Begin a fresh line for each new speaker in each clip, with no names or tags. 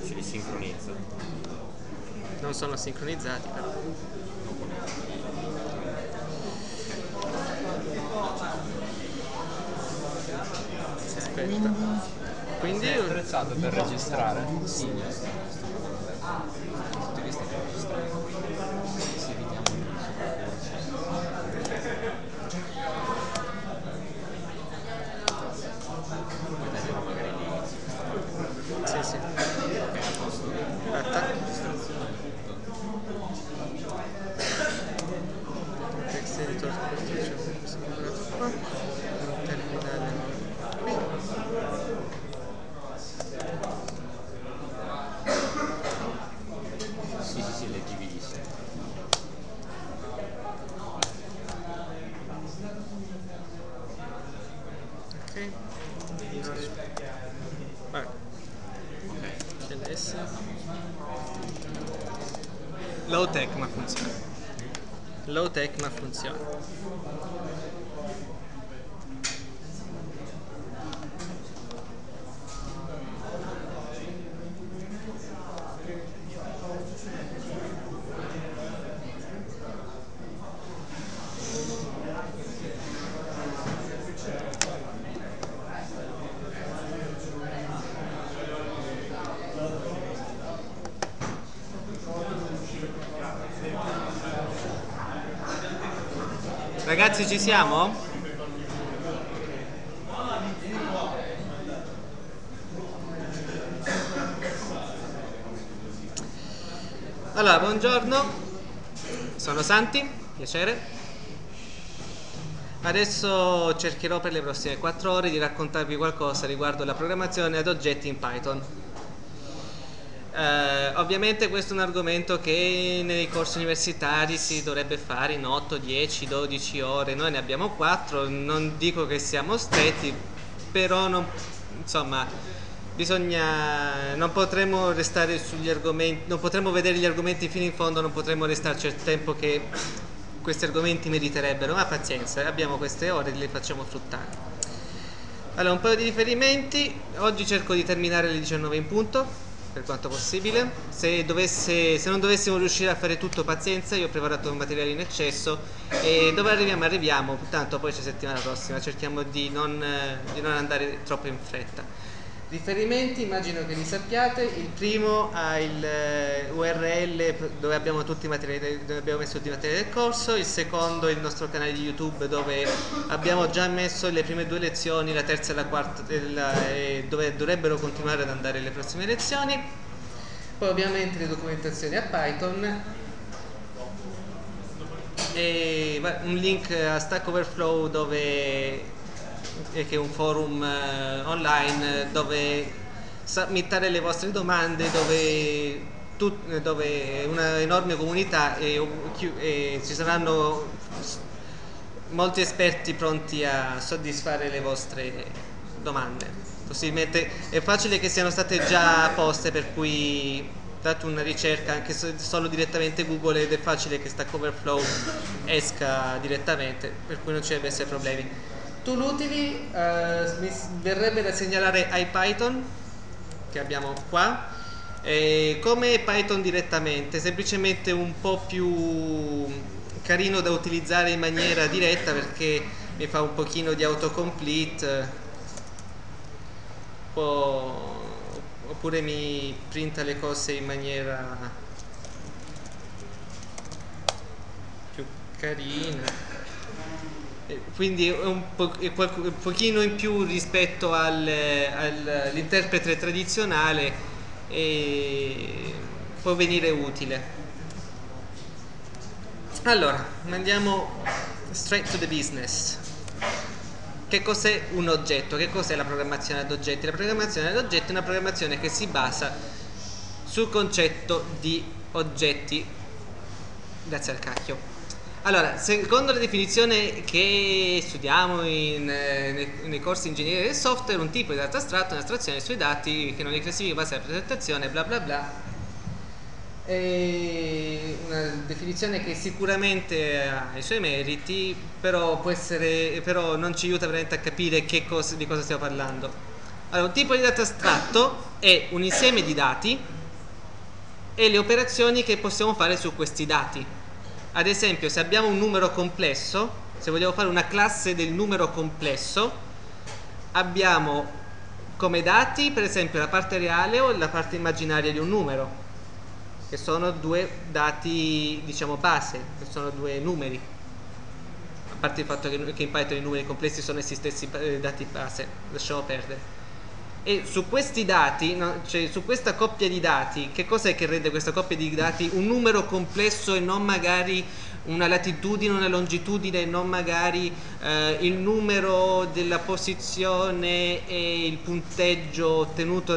ce li sincronizza.
Non sono sincronizzati però. Aspetta. Quindi
Sei attrezzato per registrare? Sì.
sì, sì. Aspetta. Text editor qua. Terminale qui.
Sì, leggibilissimo.
Ok. Vai. CLS. Low tech ma funziona. Low tech ma funziona. Ragazzi, ci siamo? Allora, buongiorno, sono Santi, piacere. Adesso cercherò per le prossime 4 ore di raccontarvi qualcosa riguardo la programmazione ad oggetti in Python. Ovviamente questo è un argomento che nei corsi universitari si dovrebbe fare in 8, 10, 12 ore, noi ne abbiamo 4, non dico che siamo stretti, però insomma non potremo restare sugli argomenti, non potremo vedere gli argomenti fino in fondo, non potremo restarci il tempo che questi argomenti meriterebbero, ma pazienza, abbiamo queste ore e le facciamo fruttare. Allora, un paio di riferimenti, oggi cerco di terminare alle 19 in punto, per quanto possibile. Se non dovessimo riuscire a fare tutto, pazienza, io ho preparato un materiale in eccesso e dove arriviamo, tanto poi c'è settimana prossima, cerchiamo di non andare troppo in fretta. Riferimenti, immagino che li sappiate. Il primo ha il URL dove abbiamo tutti i materiali, dove abbiamo messo tutti i materiali del corso. Il secondo è il nostro canale di YouTube dove abbiamo già messo le prime 2 lezioni, la terza e la quarta, dove dovrebbero continuare ad andare le prossime lezioni. Poi ovviamente le documentazioni a Python e un link a Stack Overflow che è un forum online dove submittare le vostre domande, dove una enorme comunità e ci saranno molti esperti pronti a soddisfare le vostre domande. Possibilmente è facile che siano state già poste, per cui date una ricerca anche solo direttamente Google ed è facile che Stack Overflow esca direttamente, per cui non ci deve essere problemi. Tool utili, mi verrebbe da segnalare IPython che abbiamo qua, come Python direttamente, semplicemente un po' più carino da utilizzare in maniera diretta perché mi fa un pochino di autocomplete, oppure mi printa le cose in maniera più carina. Quindi è un pochino in più rispetto all'interprete tradizionale e può venire utile. Allora, andiamo straight to the business. Che cos'è un oggetto? Che cos'è la programmazione ad oggetti? La programmazione ad oggetti è una programmazione che si basa sul concetto di oggetti. Grazie al cacchio. Allora, secondo la definizione che studiamo nei corsi di ingegneria del software, un tipo di dato astratto è un'astrazione sui dati che non li classifica in base alla presentazione, bla bla bla. È una definizione che sicuramente ha i suoi meriti, però non ci aiuta veramente a capire di cosa stiamo parlando. Allora, un tipo di dato astratto è un insieme di dati e le operazioni che possiamo fare su questi dati. Ad esempio, se abbiamo un numero complesso, se vogliamo fare una classe del numero complesso, abbiamo come dati per esempio la parte reale o la parte immaginaria di un numero, che sono due dati, diciamo, base, che sono due numeri, a parte il fatto che in Python i numeri complessi sono essi stessi dati base, lasciamo perdere. E su questi dati, no, cioè su questa coppia di dati, che cos'è che rende questa coppia di dati un numero complesso e non magari una latitudine, una longitudine, non magari il numero della posizione e il punteggio ottenuto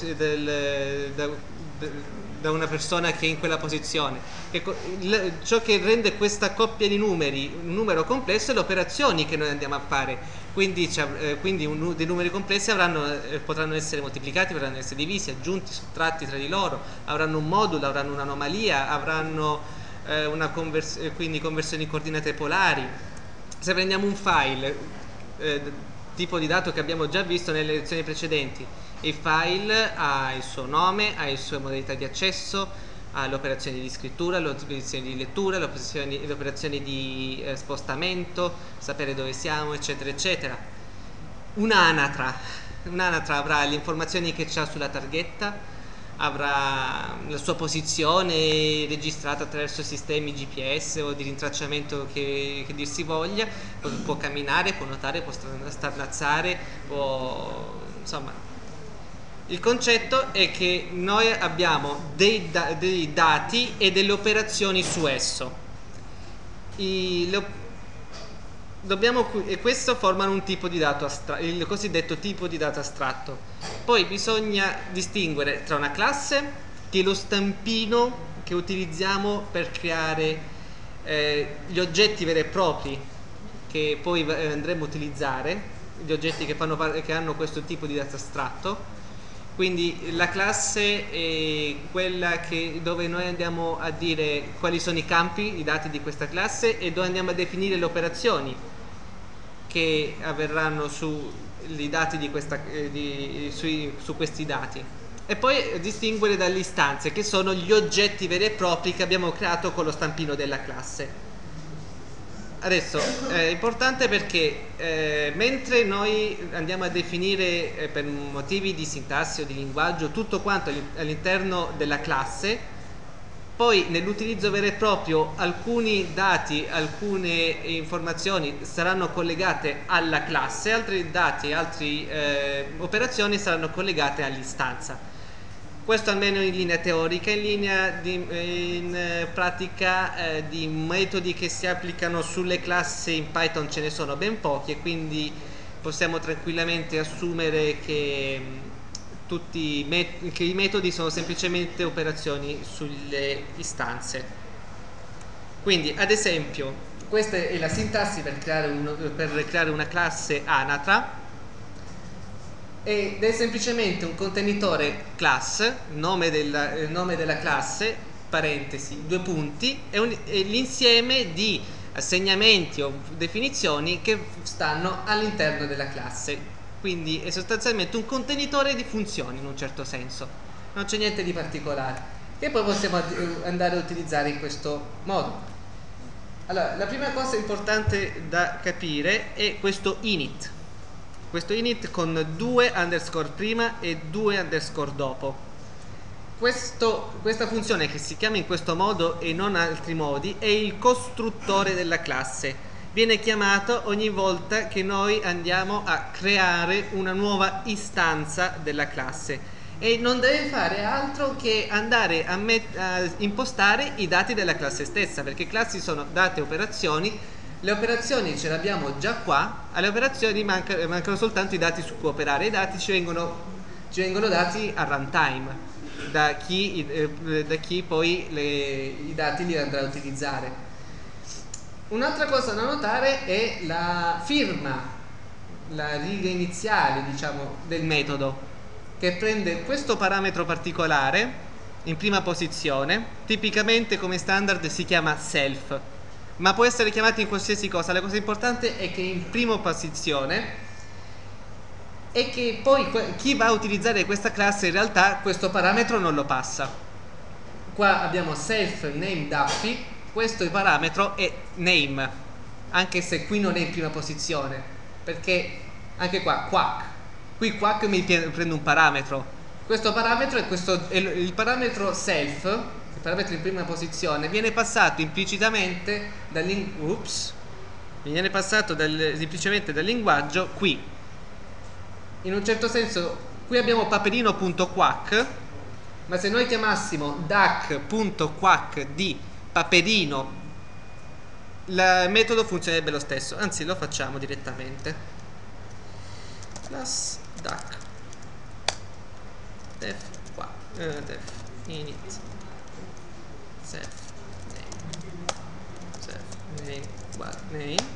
da una persona che è in quella posizione. Ciò che rende questa coppia di numeri un numero complesso è le operazioni che noi andiamo a fare. Quindi dei numeri complessi potranno essere moltiplicati, potranno essere divisi, aggiunti, sottratti tra di loro, avranno un modulo, avranno un'anomalia, avranno quindi conversioni in coordinate polari. Se prendiamo un file, tipo di dato che abbiamo già visto nelle lezioni precedenti, il file ha il suo nome, ha le sue modalità di accesso, ha le operazioni di scrittura, le operazioni di lettura, le operazioni di spostamento, sapere dove siamo, eccetera, eccetera. Un'anatra avrà le informazioni che c'ha sulla targhetta, avrà la sua posizione registrata attraverso sistemi GPS o di rintracciamento che dir si voglia, può camminare, può nuotare, può starnazzare, insomma. Il concetto è che noi abbiamo dei dati e delle operazioni su esso. E questo formano un tipo di dato astratto, il cosiddetto tipo di dato astratto. Poi bisogna distinguere tra una classe, che è lo stampino che utilizziamo per creare gli oggetti veri e propri che poi andremo a utilizzare, gli oggetti che hanno questo tipo di dato astratto. Quindi la classe è quella dove noi andiamo a dire quali sono i campi, i dati di questa classe, e dove andiamo a definire le operazioni che avverranno sui dati su questi dati. E poi distinguere dalle istanze, che sono gli oggetti veri e propri che abbiamo creato con lo stampino della classe. Adesso è importante perché mentre noi andiamo a definire per motivi di sintassi o di linguaggio tutto quanto all'interno della classe, poi nell'utilizzo vero e proprio alcuni dati, alcune informazioni saranno collegate alla classe, altri dati, altre operazioni saranno collegate all'istanza. Questo almeno in linea teorica. In pratica di metodi che si applicano sulle classi in Python ce ne sono ben pochi, e quindi possiamo tranquillamente assumere che i metodi sono semplicemente operazioni sulle istanze. Quindi ad esempio questa è la sintassi per creare una classe anatra, ed è semplicemente un contenitore class, nome della classe, parentesi, due punti, e l'insieme di assegnamenti o definizioni che stanno all'interno della classe. Quindi è sostanzialmente un contenitore di funzioni in un certo senso, non c'è niente di particolare, che poi possiamo andare a utilizzare in questo modo. Allora, la prima cosa importante da capire è questo init. Questo init con 2 underscore prima e 2 underscore dopo. Questa funzione, che si chiama in questo modo e non altri modi, è il costruttore della classe. Viene chiamato ogni volta che noi andiamo a creare una nuova istanza della classe, e non deve fare altro che andare a impostare i dati della classe stessa, perché classi sono date e operazioni. Le operazioni ce le abbiamo già qua, alle operazioni mancano soltanto i dati su cui operare. I dati ci vengono dati a runtime da chi poi i dati li andrà a utilizzare. Un'altra cosa da notare è la firma, la riga iniziale, diciamo, del metodo, che prende questo parametro particolare in prima posizione. Tipicamente come standard si chiama self, ma può essere chiamato in qualsiasi cosa. La cosa importante è che in prima posizione, e che poi chi va a utilizzare questa classe in realtà questo parametro non lo passa. qua abbiamo self name Duffy, questo parametro è name, anche se qui non è in prima posizione, perché anche qua quack, qui quack mi prende un parametro, questo parametro è il parametro self, il parametro in prima posizione, viene passato implicitamente semplicemente dal linguaggio qui. In un certo senso qui abbiamo paperino.quack, ma se noi chiamassimo duck.quack di paperino, il metodo funzionerebbe lo stesso, anzi lo facciamo direttamente. Class duck def init self name what name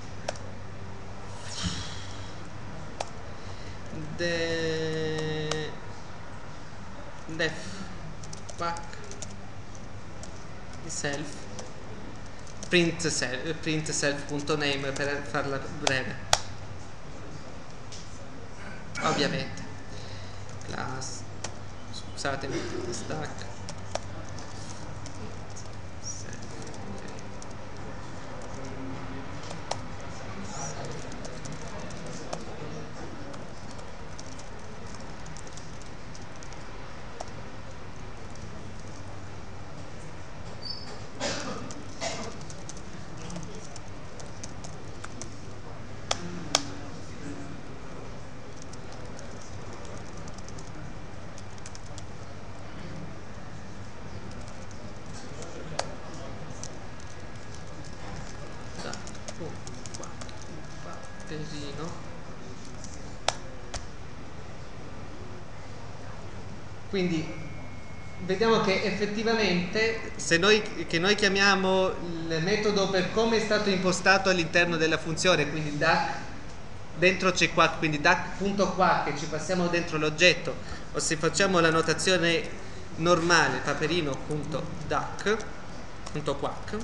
def quack self print self.name per farla breve, ovviamente. Class, scusatemi, stack paperino. Quindi vediamo che effettivamente se noi chiamiamo il metodo per come è stato impostato all'interno della funzione, quindi duck, dentro c'è quack, quindi duck.quack e ci passiamo dentro l'oggetto, o se facciamo la notazione normale paperino.duck.quack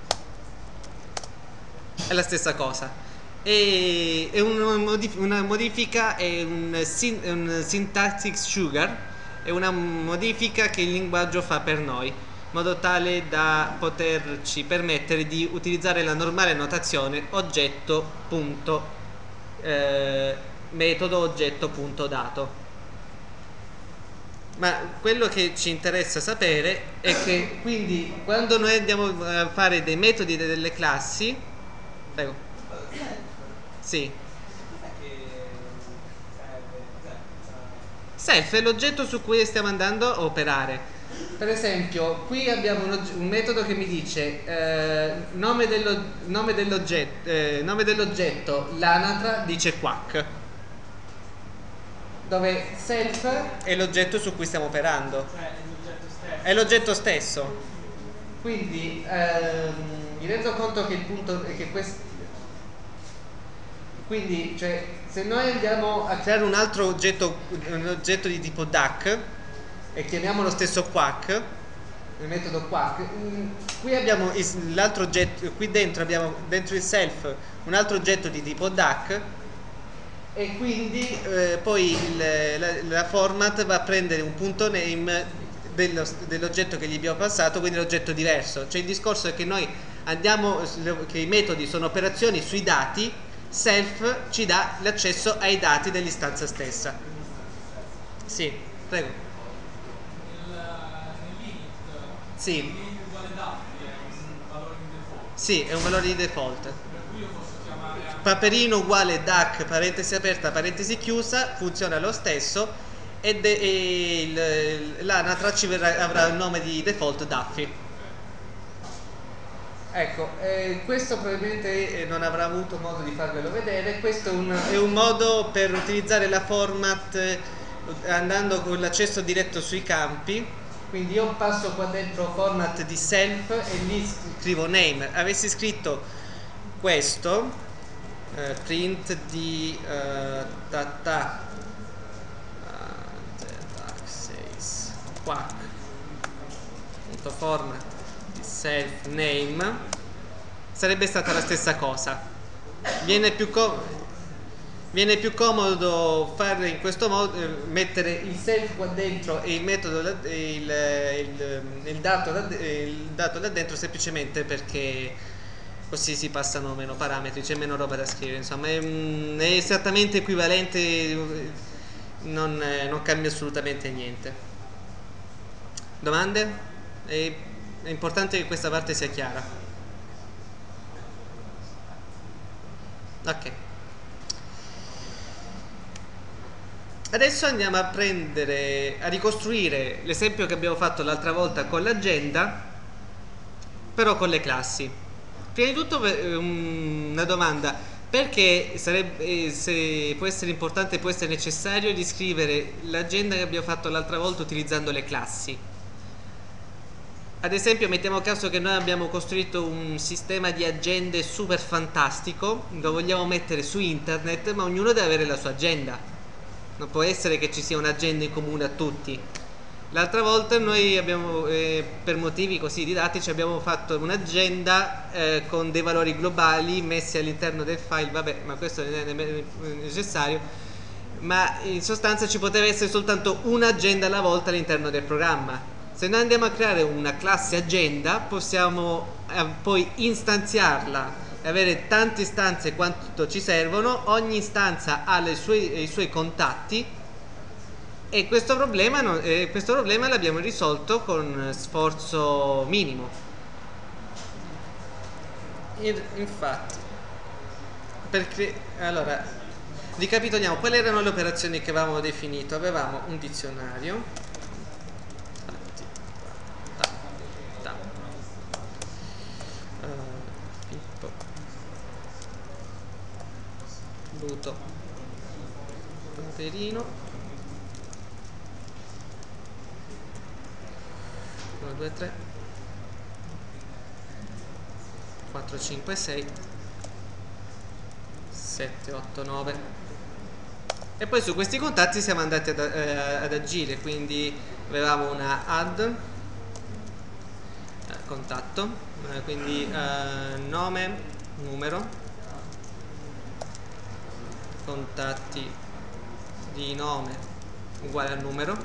è la stessa cosa. E una modifica è un syntactic sugar, è una modifica che il linguaggio fa per noi, in modo tale da poterci permettere di utilizzare la normale notazione metodo oggetto.dato. Ma quello che ci interessa sapere è che quindi quando noi andiamo a fare dei metodi delle classi, prego. Sì. Self è l'oggetto su cui stiamo andando a operare. Per esempio, qui abbiamo un metodo che mi dice nome dell'oggetto, l'anatra dice quack, dove self è l'oggetto su cui stiamo operando. È l'oggetto stesso. Quindi mi rendo conto che il punto è che questo. Quindi, cioè, se noi andiamo a creare un altro oggetto, un oggetto di tipo duck e chiamiamo lo stesso quack, il metodo quack, qui abbiamo l'altro oggetto, qui dentro abbiamo dentro il self un altro oggetto di tipo duck e quindi poi la format va a prendere un punto name dell'oggetto che gli abbiamo passato, quindi l'oggetto diverso. Cioè il discorso è che noi andiamo, che i metodi sono operazioni sui dati. Self ci dà l'accesso ai dati dell'istanza stessa. Sì, prego.
Nell'init
Sì.
uguale Duffy è un valore di default.
Sì, è un valore di default.
Per cui io posso chiamare anche
Paperino uguale duck, parentesi aperta, parentesi chiusa, funziona lo stesso e l'anatra avrà il nome di default Duffy. Ecco, questo probabilmente non avrà avuto modo di farvelo vedere. Questo è un modo per utilizzare la format andando con l'accesso diretto sui campi. Quindi io passo qua dentro format di self e lì scrivo name. Avessi scritto questo print di quack.format self name, sarebbe stata la stessa cosa. Viene più Viene più comodo fare in questo modo, mettere il self qua dentro e il metodo il dato là dentro, semplicemente perché così si passano meno parametri, c'è meno roba da scrivere, insomma è esattamente equivalente, non cambia assolutamente niente. Domande? È importante che questa parte sia chiara. Ok. Adesso andiamo a ricostruire l'esempio che abbiamo fatto l'altra volta con l'agenda, però con le classi. Prima di tutto una domanda: perché se può essere importante, può essere necessario riscrivere l'agenda che abbiamo fatto l'altra volta utilizzando le classi? Ad esempio, mettiamo caso che noi abbiamo costruito un sistema di agende super fantastico, lo vogliamo mettere su internet, ma ognuno deve avere la sua agenda. Non può essere che ci sia un'agenda in comune a tutti. L'altra volta noi abbiamo, per motivi così didattici, abbiamo fatto un'agenda con dei valori globali messi all'interno del file. Vabbè, ma questo non è nemmeno necessario. Ma in sostanza ci poteva essere soltanto un'agenda alla volta all'interno del programma. Se noi andiamo a creare una classe agenda, possiamo poi istanziarla e avere tante istanze quanto ci servono. Ogni istanza ha i suoi contatti, e questo problema l'abbiamo risolto con sforzo minimo. Infatti, allora ricapitoliamo quali erano le operazioni che avevamo definito. Avevamo un dizionario, Pluto, Paperino, 1, 2, 3, 4, 5, 6, 7, 8, 9, e poi su questi contatti siamo andati ad agire. Quindi avevamo una add contatto, quindi nome, numero, contatti di nome uguale al numero.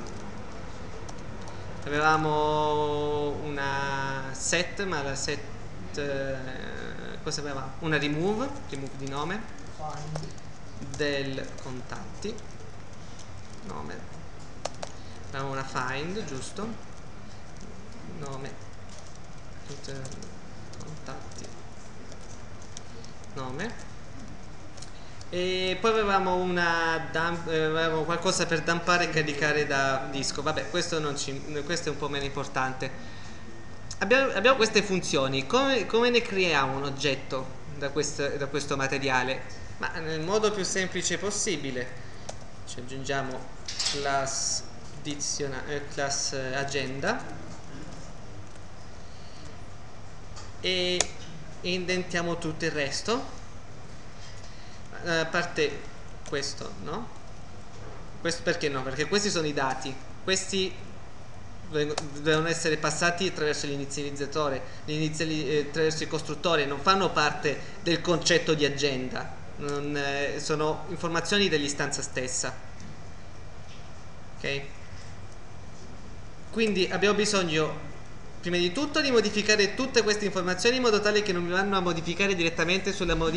Avevamo una set, ma la set cosa avevamo? Una remove di nome, del contatti nome. Avevamo una find, giusto, nome, contatti nome. E poi avevamo avevamo qualcosa per dumpare e caricare da disco. Vabbè, questo è un po' meno importante. Abbiamo queste funzioni. Come ne creiamo un oggetto da questo materiale? Ma nel modo più semplice possibile. Ci aggiungiamo class agenda e indentiamo tutto il resto. A parte questo, no? Questo perché no? Perché questi sono i dati. Questi devono essere passati attraverso l'inizializzatore, attraverso il costruttore, non fanno parte del concetto di agenda, sono informazioni dell'istanza stessa. Ok? Quindi abbiamo bisogno prima di tutto di modificare tutte queste informazioni in modo tale che non mi vanno a modificare direttamente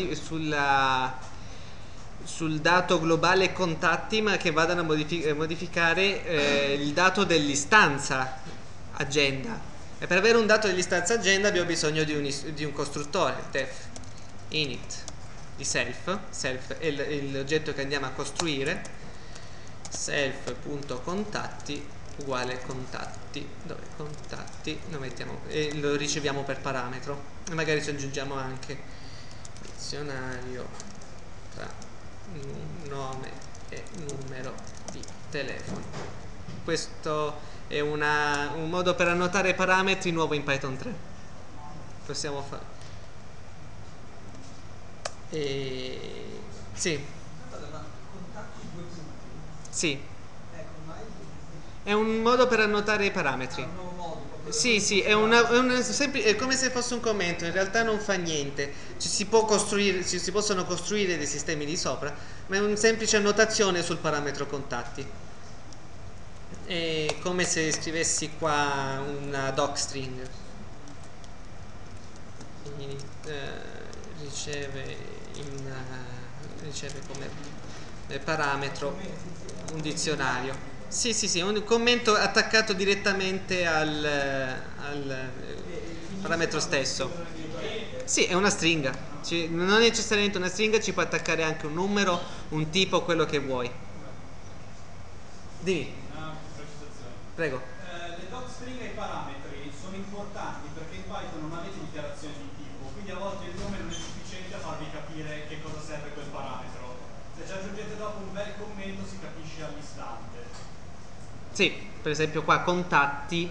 sul dato globale contatti, ma che vadano a modificare il dato dell'istanza agenda. E per avere un dato dell'istanza agenda abbiamo bisogno di un costruttore, def init di self è l'oggetto che andiamo a costruire, self.contatti uguale contatti, dove contatti lo mettiamo e lo riceviamo per parametro, e magari ci aggiungiamo anche dizionario tra nome e numero di telefono. Questo è un modo per annotare parametri nuovo in Python 3. Possiamo fare sì. Sì, è un modo per annotare i parametri. Sì, sì, è come se fosse un commento, in realtà non fa niente. Ci si possono costruire dei sistemi di sopra, ma è una semplice annotazione sul parametro contatti. È come se scrivessi qua una docstring. Riceve come parametro un dizionario. Sì, sì, sì, un commento attaccato direttamente al parametro stesso. Sì, è una stringa. Non è necessariamente una stringa, ci può attaccare anche un numero, un tipo, quello che vuoi. Dimmi.
Una precisazione.
Prego.
Le docstring e i parametri sono importanti perché in Python non avete dichiarazioni di tipo, quindi a volte il nome non è sufficiente a farvi capire che cosa serve quel parametro. Se ci aggiungete dopo un bel commento si capisce all'istante.
Sì, per esempio qua contatti,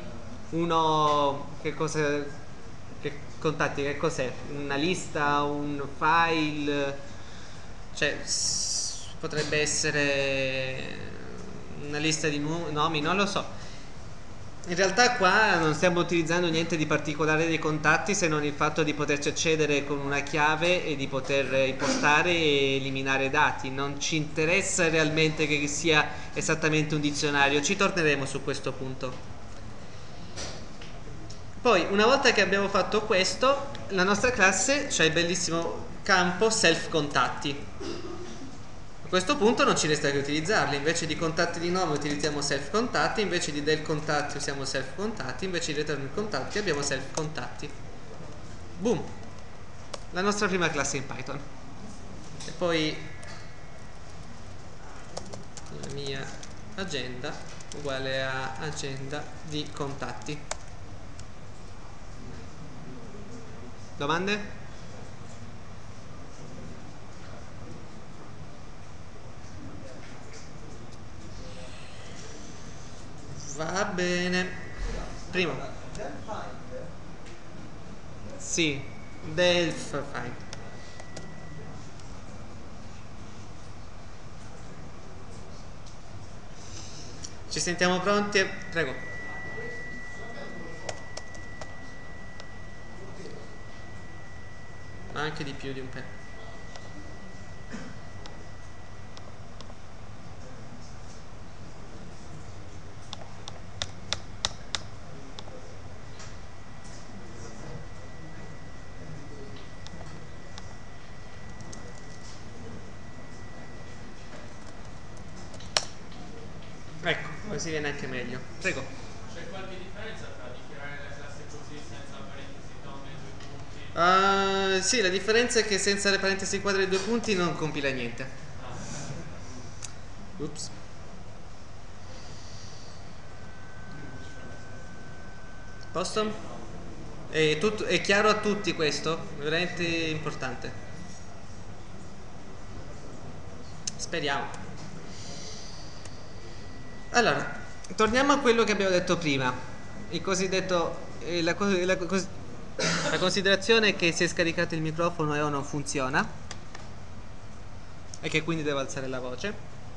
contatti, che cos'è? Una lista, un file, cioè potrebbe essere una lista di nomi, non lo so. In realtà qua non stiamo utilizzando niente di particolare dei contatti, se non il fatto di poterci accedere con una chiave e di poter impostare e eliminare dati. Non ci interessa realmente che sia esattamente un dizionario, ci torneremo su questo punto. Poi, una volta che abbiamo fatto questo, la nostra classe c'ha il bellissimo campo self contatti. A questo punto non ci resta che utilizzarli. Invece di contatti di nome utilizziamo self contatti, invece di del contatti usiamo self contatti, invece di return contatti abbiamo self contatti. Boom! La nostra prima classe in Python. E poi la mia agenda uguale a agenda di contatti. Domande? Va bene. Primo. Sì, Delph find. Ci sentiamo pronti? Prego. Ma anche di più di un pezzo. Ecco, così viene anche meglio. Prego.
C'è qualche differenza tra dichiarare la classe così senza parentesi, nome e 2 punti?
Sì, la differenza è che senza le parentesi quadre e 2 punti non compila niente. Ups. Posto? È chiaro a tutti questo? È veramente importante. Speriamo. Allora, torniamo a quello che abbiamo detto prima. Il cosiddetto la considerazione che si è scaricato il microfono e o non funziona e che quindi devo alzare la voce.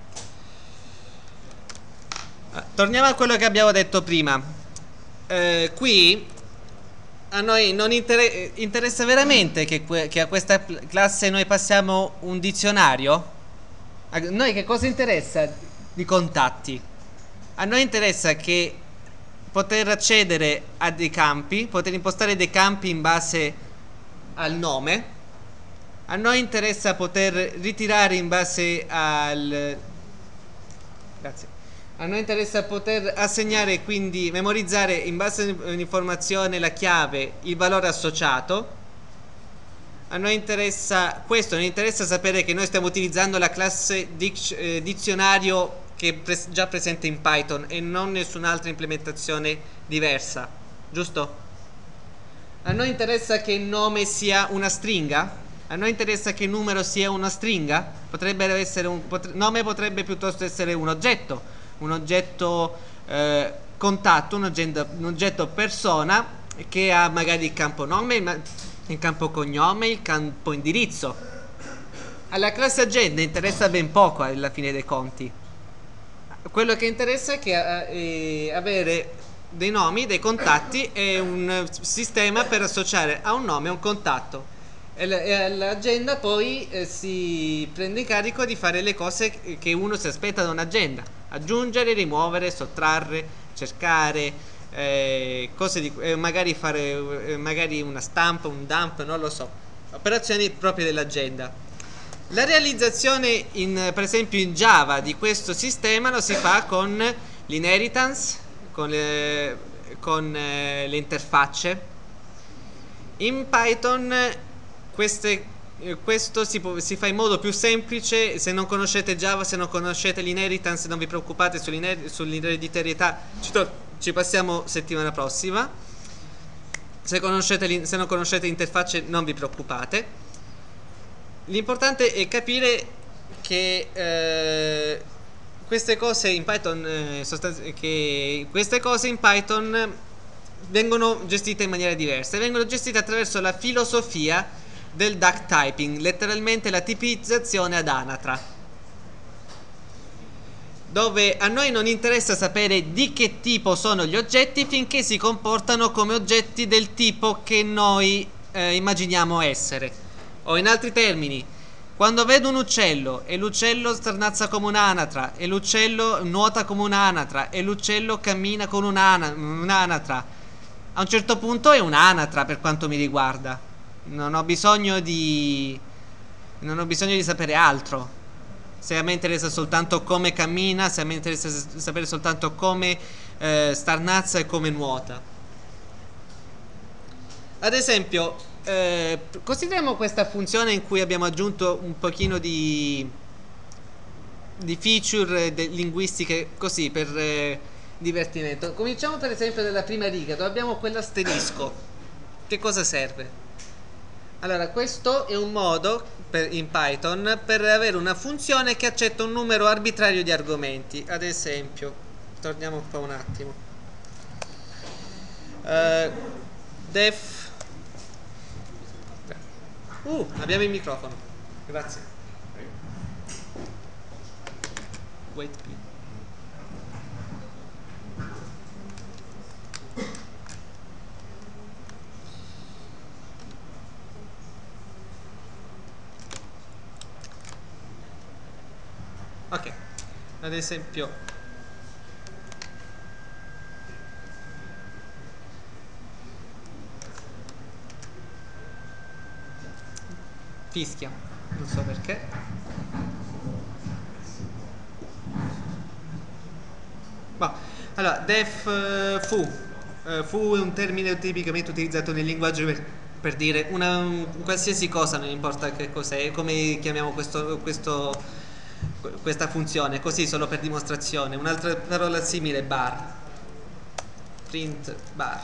Torniamo a quello che abbiamo detto prima. Qui a noi non interessa veramente che a questa classe noi passiamo un dizionario? A noi che cosa interessa di contatti? A noi interessa che poter accedere a dei campi, poter impostare dei campi in base al nome. A noi interessa poter ritirare in base al... Grazie. A noi interessa poter assegnare, quindi memorizzare in base all'informazione la chiave, il valore associato. A noi interessa questo, non interessa sapere che noi stiamo utilizzando la classe dizionario che è già presente in Python e non nessun'altra implementazione diversa, giusto? A noi interessa che il nome sia una stringa? A noi interessa che il numero sia una stringa? Nome potrebbe piuttosto essere un oggetto contatto, un oggetto persona che ha magari il campo nome, il campo cognome, il campo indirizzo. Alla classe agenda interessa ben poco alla fine dei conti. Quello che interessa è che avere dei nomi, dei contatti e un sistema per associare a un nome un contatto. E l'agenda poi si prende in carico di fare le cose che uno si aspetta da un'agenda: aggiungere, rimuovere, sottrarre, cercare, cose di, magari fare magari una stampa, un dump, non lo so, operazioni proprie dell'agenda. La realizzazione per esempio in Java di questo sistema lo si fa con l'inheritance, con le interfacce. In Python questo si fa in modo più semplice. Se non conoscete Java, se non conoscete l'inheritance, non vi preoccupate, sull'ereditarietà ci passiamo settimana prossima. Se non conoscete l'interfaccia, non vi preoccupate. L'importante è capire che queste cose in Python vengono gestite in maniera diversa, vengono gestite attraverso la filosofia del duck typing, letteralmente la tipizzazione ad anatra, dove a noi non interessa sapere di che tipo sono gli oggetti finché si comportano come oggetti del tipo che noi immaginiamo essere. O in altri termini, quando vedo un uccello e l'uccello sternazza come un'anatra, e l'uccello nuota come un'anatra, e l'uccello cammina con un'anatra, a un certo punto è un'anatra per quanto mi riguarda. Non ho bisogno di sapere altro. Se a me interessa soltanto come cammina, se a me interessa sapere soltanto come starnazza e come nuota. Ad esempio, consideriamo questa funzione in cui abbiamo aggiunto un pochino di feature linguistiche così per divertimento. Cominciamo per esempio dalla prima riga, dove abbiamo quell'asterisco. Che cosa serve? Allora, questo è un modo in Python per avere una funzione che accetta un numero arbitrario di argomenti. Ad esempio, torniamo un po' un attimo. Def. Abbiamo il microfono. Grazie. Wait, please. Ok, ad esempio fischia, non so perché. Allora, def fu è un termine tipicamente utilizzato nel linguaggio per dire qualsiasi cosa, non importa che cos'è, come chiamiamo questa funzione, così solo per dimostrazione. Un'altra parola simile, bar, print bar.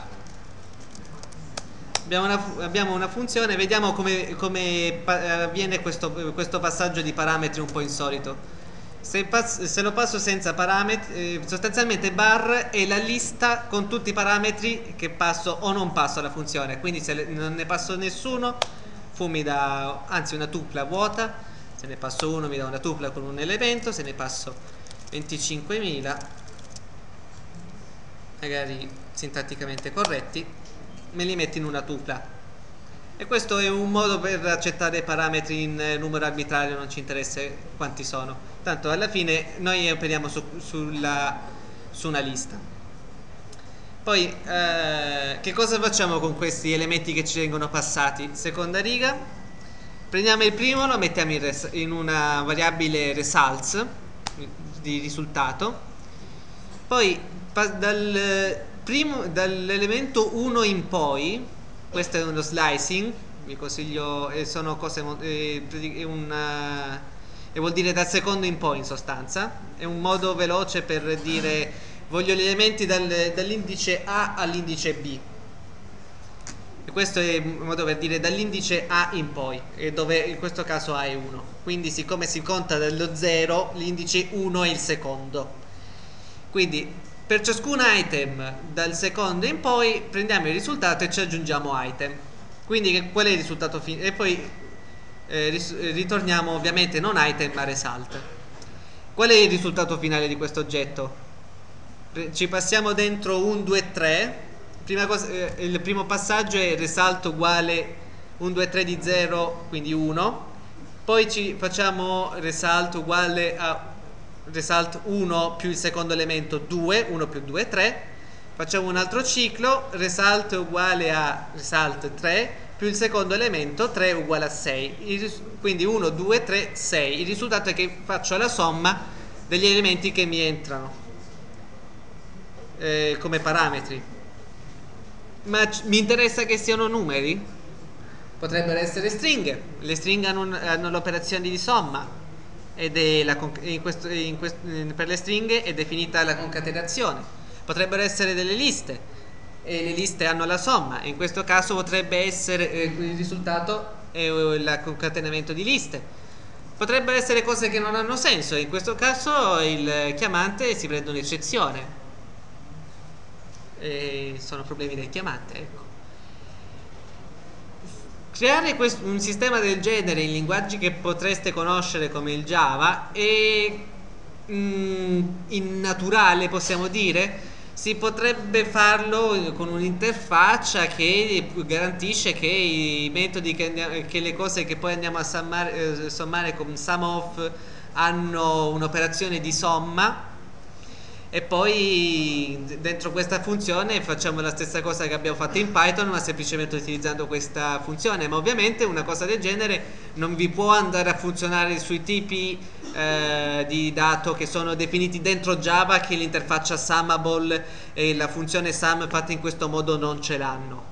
Abbiamo una funzione, vediamo come avviene questo passaggio di parametri un po' insolito. Se lo passo senza parametri, sostanzialmente bar è la lista con tutti i parametri che passo o non passo alla funzione. Quindi se non ne passo nessuno, fu mi dà una tupla vuota. Se ne passo uno mi dà una tupla con un elemento. Se ne passo 25.000, magari sintatticamente corretti, me li metto in una tupla. E questo è un modo per accettare parametri in numero arbitrario, non ci interessa quanti sono, tanto alla fine noi operiamo su una lista. Poi che cosa facciamo con questi elementi che ci vengono passati? Seconda riga, prendiamo il primo, lo mettiamo in una variabile results di risultato. Poi dall'elemento 1 in poi, questo è uno slicing, vi consiglio, sono cose e vuol dire dal secondo in poi in sostanza. È un modo veloce per dire voglio gli elementi dall'indice A all'indice B, e questo è un modo per dire dall'indice A in poi, dove in questo caso A è 1. Quindi siccome si conta dallo 0, l'indice 1 è il secondo. Quindi per ciascun item dal secondo in poi prendiamo il risultato e ci aggiungiamo item. Quindi qual è il risultato finale? E poi ritorniamo ovviamente non item ma result. Qual è il risultato finale di questo oggetto? ci passiamo dentro 1, 2, 3. Il primo passaggio è result uguale 1, 2, 3 di 0, quindi 1. Poi ci facciamo result uguale a result 1 più il secondo elemento 2, 1 più 2, 3. Facciamo un altro ciclo, result uguale a result 3 più il secondo elemento 3 uguale a 6. Quindi 1, 2, 3, 6. Il risultato è che faccio la somma degli elementi che mi entrano come parametri. Ma mi interessa che siano numeri? Potrebbero essere stringhe. Le stringhe hanno l'operazione di somma ed è per le stringhe è definita la concatenazione. Potrebbero essere delle liste e le liste hanno la somma. In questo caso potrebbe essere il risultato è il concatenamento di liste. Potrebbero essere cose che non hanno senso. In questo caso il chiamante si prende un'eccezione. Sono problemi del chiamante, ecco. Creare un sistema del genere in linguaggi che potreste conoscere come il Java è innaturale, possiamo dire. Si potrebbe farlo con un'interfaccia che garantisce che i metodi che le cose che poi andiamo a sommare con SUMOF hanno un'operazione di somma. E poi dentro questa funzione facciamo la stessa cosa che abbiamo fatto in Python, ma semplicemente utilizzando questa funzione. Ma ovviamente una cosa del genere non vi può andare a funzionare sui tipi di dato che sono definiti dentro Java, che l'interfaccia summable e la funzione sum fatta in questo modo non ce l'hanno.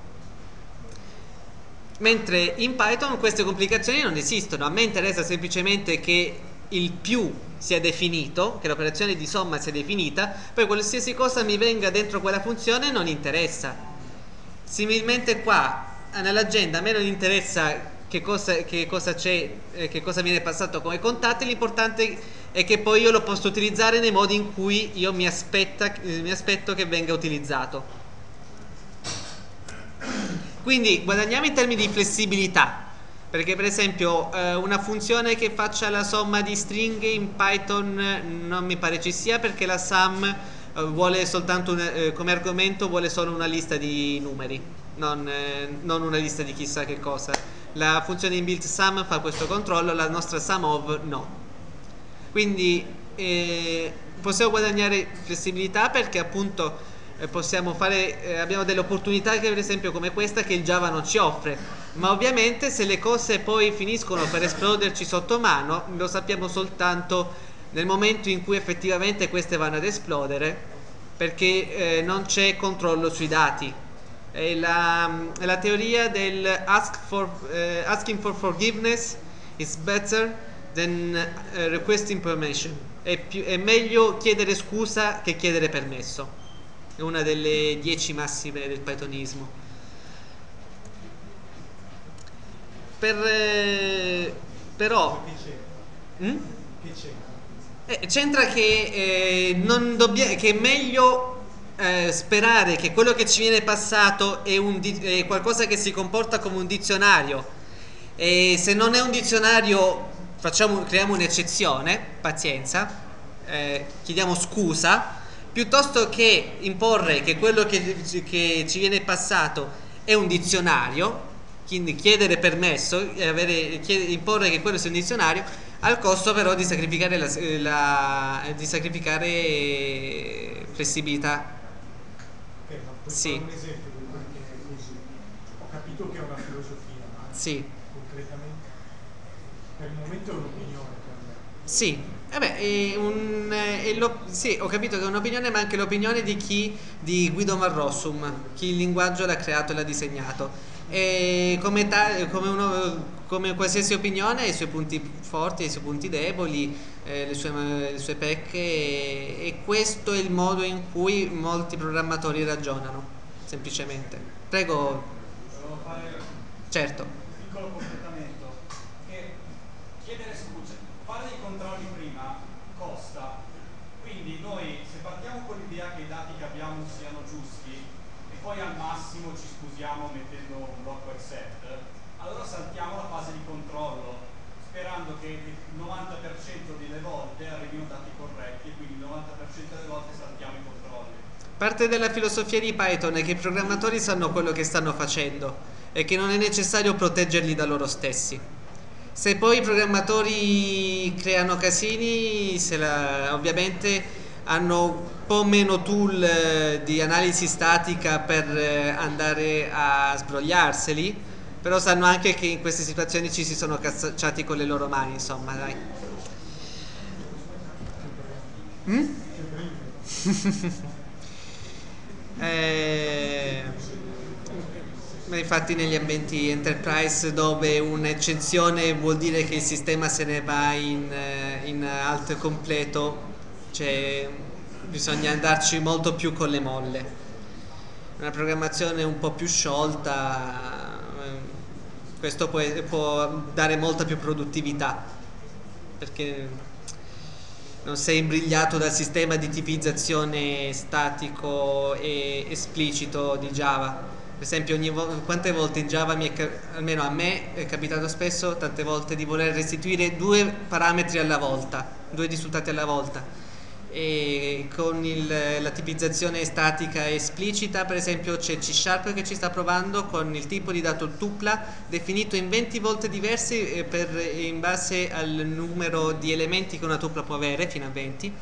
Mentre in Python queste complicazioni non esistono. A me interessa semplicemente che il più sia definito, che l'operazione di somma sia definita, poi qualsiasi cosa mi venga dentro quella funzione non interessa. Similmente qua nell'agenda a me non interessa che cosa c'è, che cosa viene passato come contatti, l'importante è che poi io lo posso utilizzare nei modi in cui io mi aspetto che venga utilizzato. Quindi guadagniamo in termini di flessibilità. Perché per esempio una funzione che faccia la somma di stringhe in Python non mi pare ci sia, perché la sum vuole soltanto come argomento vuole solo una lista di numeri, non una lista di chissà che cosa. La funzione inbuilt sum fa questo controllo, la nostra SUMOF no. Quindi possiamo guadagnare flessibilità perché appunto possiamo fare, abbiamo delle opportunità che per esempio come questa che il Java non ci offre. Ma ovviamente se le cose poi finiscono per esploderci sotto mano, lo sappiamo soltanto nel momento in cui effettivamente queste vanno ad esplodere, perché non c'è controllo sui dati. È la teoria del asking for forgiveness is better than requesting permission. È meglio chiedere scusa che chiedere permesso. È una delle 10 massime del Pythonismo. Però c'entra che che è meglio sperare che quello che ci viene passato è qualcosa che si comporta come un dizionario, e se non è un dizionario creiamo un'eccezione, pazienza, chiediamo scusa, piuttosto che imporre che quello che ci viene passato è un dizionario. Quindi chiedere permesso, imporre che quello sia un dizionario, al costo però di sacrificare flessibilità.
Ok, ma puoi
Sì.
fare un esempio perché così ho capito che è una filosofia, ma
Sì.
concretamente per il momento è un'opinione per me.
Sì, sì, ho capito che è un'opinione, ma anche l'opinione di Guido Marrossum, chi il linguaggio l'ha creato e l'ha disegnato. E come qualsiasi opinione ha i suoi punti forti e i suoi punti deboli, le sue pecche, e questo è il modo in cui molti programmatori ragionano, semplicemente. Prego.
Volevo fare
Certo.
un piccolo completamento, che chiedere scusa, fare dei controlli prima costa, quindi noi se partiamo con l'idea che i dati che abbiamo siano giusti e poi al massimo ci scusiamo mettendo un blocco accept, allora saltiamo la fase di controllo. sperando che il 90% delle volte arrivino dati corretti e quindi il 90% delle volte saltiamo i controlli.
Parte della filosofia di Python è che i programmatori sanno quello che stanno facendo e che non è necessario proteggerli da loro stessi. Se poi i programmatori creano casini, ovviamente hanno un po' meno tool di analisi statica per andare a sbrogliarseli, però sanno anche che in queste situazioni ci si sono cacciati con le loro mani, insomma, dai. Ma infatti negli ambienti enterprise dove un'eccezione vuol dire che il sistema se ne va in alt completo, cioè bisogna andarci molto più con le molle. Una programmazione un po' più sciolta, questo può dare molta più produttività, perché non sei imbrigliato dal sistema di tipizzazione statico e esplicito di Java. Per esempio, quante volte in Java almeno a me è capitato spesso, tante volte, di voler restituire 2 parametri alla volta, 2 risultati alla volta. E con la tipizzazione statica esplicita, per esempio, c'è C# che ci sta provando con il tipo di dato tupla definito in 20 volte diversi in base al numero di elementi che una tupla può avere, fino a 20.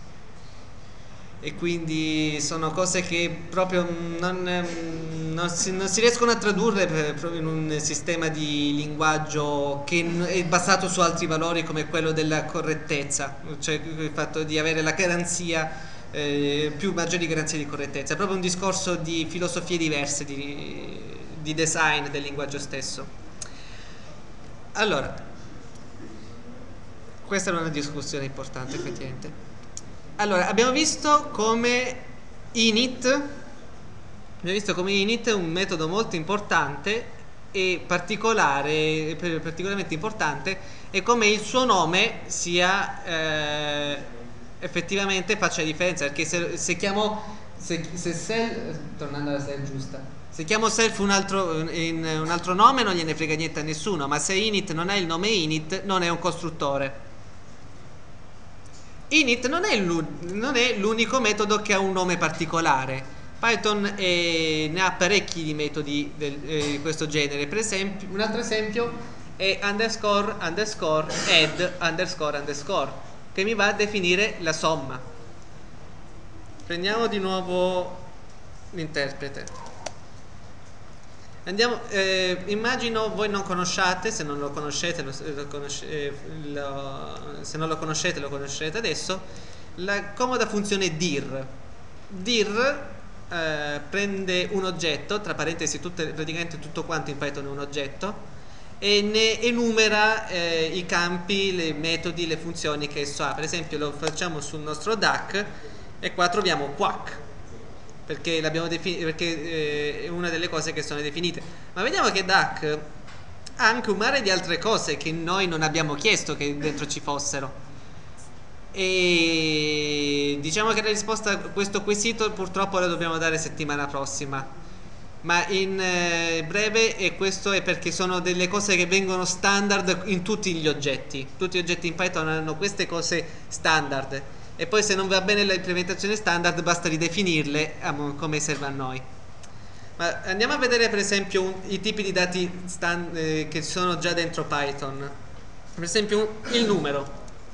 E quindi sono cose che proprio non si riescono a tradurre proprio in un sistema di linguaggio che è basato su altri valori come quello della correttezza, cioè il fatto di avere la garanzia, più maggiori garanzie di correttezza. È proprio un discorso di filosofie diverse, di design del linguaggio stesso. Allora, questa è una discussione importante effettivamente. Allora, abbiamo visto come init è un metodo molto importante e particolarmente importante, e come il suo nome sia effettivamente faccia differenza, perché se chiamo tornando alla slide giusta, se chiamo self un altro nome non gliene frega niente a nessuno, ma se init non è il nome init, non è un costruttore. Init non è l'unico metodo che ha un nome particolare. Python ne ha parecchi di metodi di questo genere. Per esempio, un altro esempio è underscore underscore add underscore underscore, che mi va a definire la somma. Prendiamo di nuovo l'interprete. Andiamo, immagino voi non conosciate, se non lo conoscete lo conoscerete adesso, la comoda funzione dir. Dir prende un oggetto, tra parentesi praticamente tutto quanto in Python è un oggetto, e ne enumera i campi, i metodi, le funzioni che esso ha. Per esempio lo facciamo sul nostro DAC e qua troviamo quack, perché l'abbiamo perché è una delle cose che sono definite. Ma vediamo che DAC ha anche un mare di altre cose che noi non abbiamo chiesto che dentro ci fossero, e diciamo che la risposta a questo quesito purtroppo la dobbiamo dare settimana prossima, ma in breve, e questo è perché sono delle cose che vengono standard in tutti gli oggetti. Tutti gli oggetti in Python hanno queste cose standard, e poi se non va bene l'implementazione standard basta ridefinirle come serve a noi. Ma andiamo a vedere per esempio i tipi di dati che sono già dentro Python. Per esempio il numero.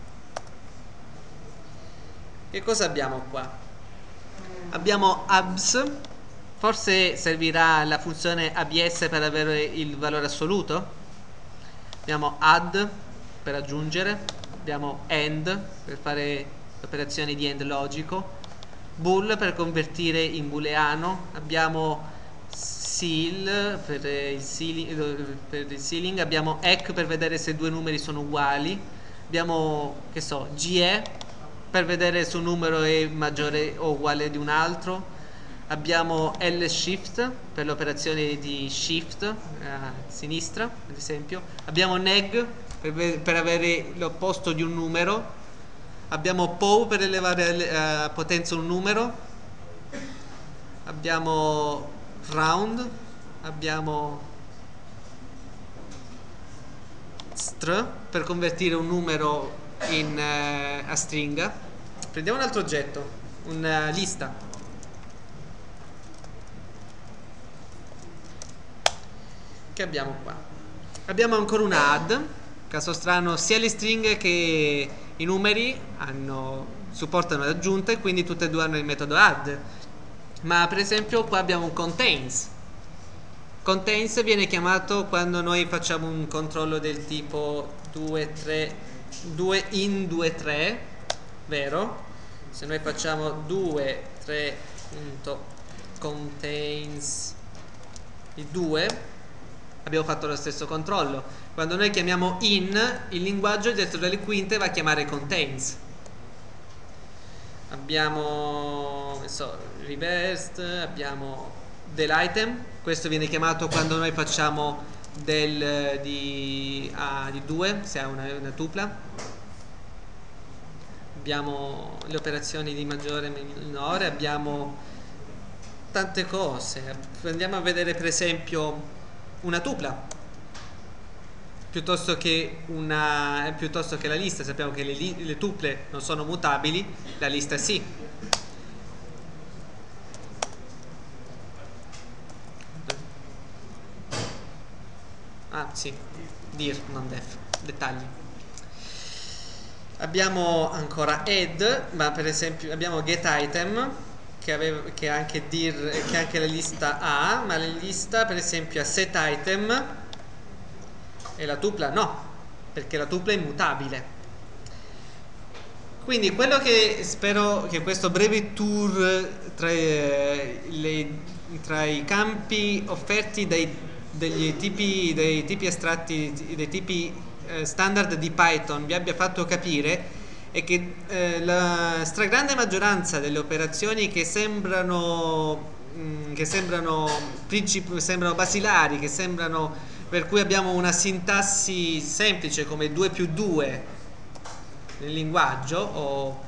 Che cosa abbiamo qua? Abbiamo abs, forse servirà la funzione abs per avere il valore assoluto. Abbiamo add per aggiungere, abbiamo and per fare operazioni di end logico, bool per convertire in booleano, abbiamo seal per il sealing, abbiamo eq per vedere se 2 numeri sono uguali, abbiamo, che so, ge per vedere se un numero è maggiore o uguale di un altro, abbiamo l-shift per l'operazione di shift a sinistra, ad esempio, abbiamo neg per avere l'opposto di un numero, abbiamo pow per elevare a potenza un numero, abbiamo round, abbiamo str per convertire un numero a stringa. Prendiamo un altro oggetto, una lista. Che abbiamo qua? Abbiamo ancora una add. Caso strano, sia le stringhe che i numeri supportano l'aggiunta e quindi tutte e due hanno il metodo add. Ma per esempio qua abbiamo un contains. Contains viene chiamato quando noi facciamo un controllo del tipo 2 in 2 3, vero? Se noi facciamo 2 3.contains il 2, abbiamo fatto lo stesso controllo. Quando noi chiamiamo in, il linguaggio dietro delle quinte va a chiamare contains. Abbiamo reversed, abbiamo dell'item. Questo viene chiamato quando noi facciamo di 2, se ha una tupla. Abbiamo le operazioni di maggiore e minore, abbiamo tante cose. Andiamo a vedere per esempio una tupla piuttosto che la lista. Sappiamo che le tuple non sono mutabili, la lista sì. Ah sì, dir, non def, dettagli. Abbiamo ancora add, ma per esempio abbiamo getItem che anche dir, che anche la lista ha, ma la lista per esempio ha setItem e la tupla no, perché la tupla è immutabile. Quindi quello che spero che questo breve tour tra i campi offerti dei tipi astratti, dei tipi standard di Python vi abbia fatto capire è che la stragrande maggioranza delle operazioni che sembrano basilari, per cui abbiamo una sintassi semplice come 2 più 2 nel linguaggio o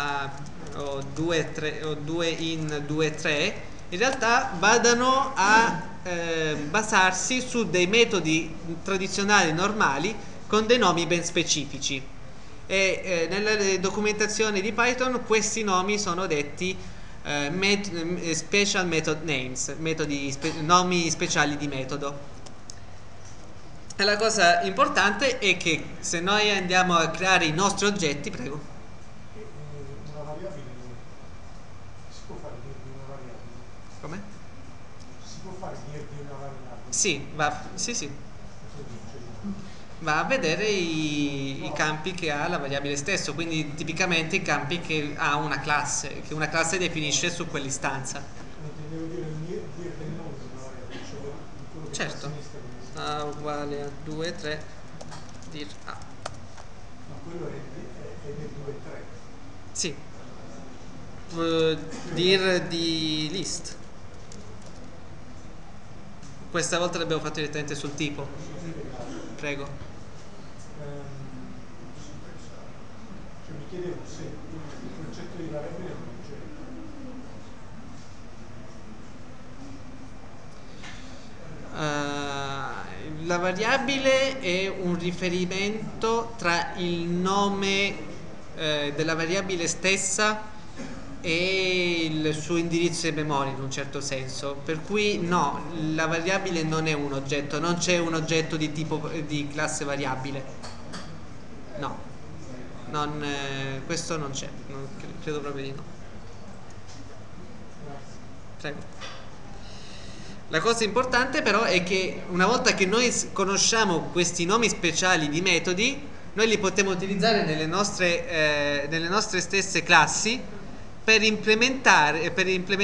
2 in 2 3, in realtà vadano a basarsi su dei metodi tradizionali normali con dei nomi ben specifici, e nella documentazione di Python questi nomi sono detti special method names, nomi speciali di metodo. E la cosa importante è che se noi andiamo a creare i nostri oggetti, prego.
Una variabile si può fare dir di una variabile?
Come?
Si può fare dir di una variabile?
Sì, va a vedere i campi che ha la variabile stesso, quindi tipicamente i campi che ha una classe, che una classe definisce su quell'istanza.
Intendevo dire dir del nome di una variabile, cioè di quello che
Certo. A uguale a 2 3 dir A.
Ma quello è del 2 3.
Sì. Dir di list. Questa volta l'abbiamo fatto direttamente sul tipo. Prego.
Cioè mi chiedevo se il concetto di variabile è un oggetto.
La variabile è un riferimento tra il nome della variabile stessa e il suo indirizzo in memoria, in un certo senso, per cui no, la variabile non è un oggetto, non c'è un oggetto di tipo di classe variabile, no, questo non c'è, credo proprio di no. Prego. La cosa importante però è che una volta che noi conosciamo questi nomi speciali di metodi, noi li potremo utilizzare nelle nostre stesse classi per implementarle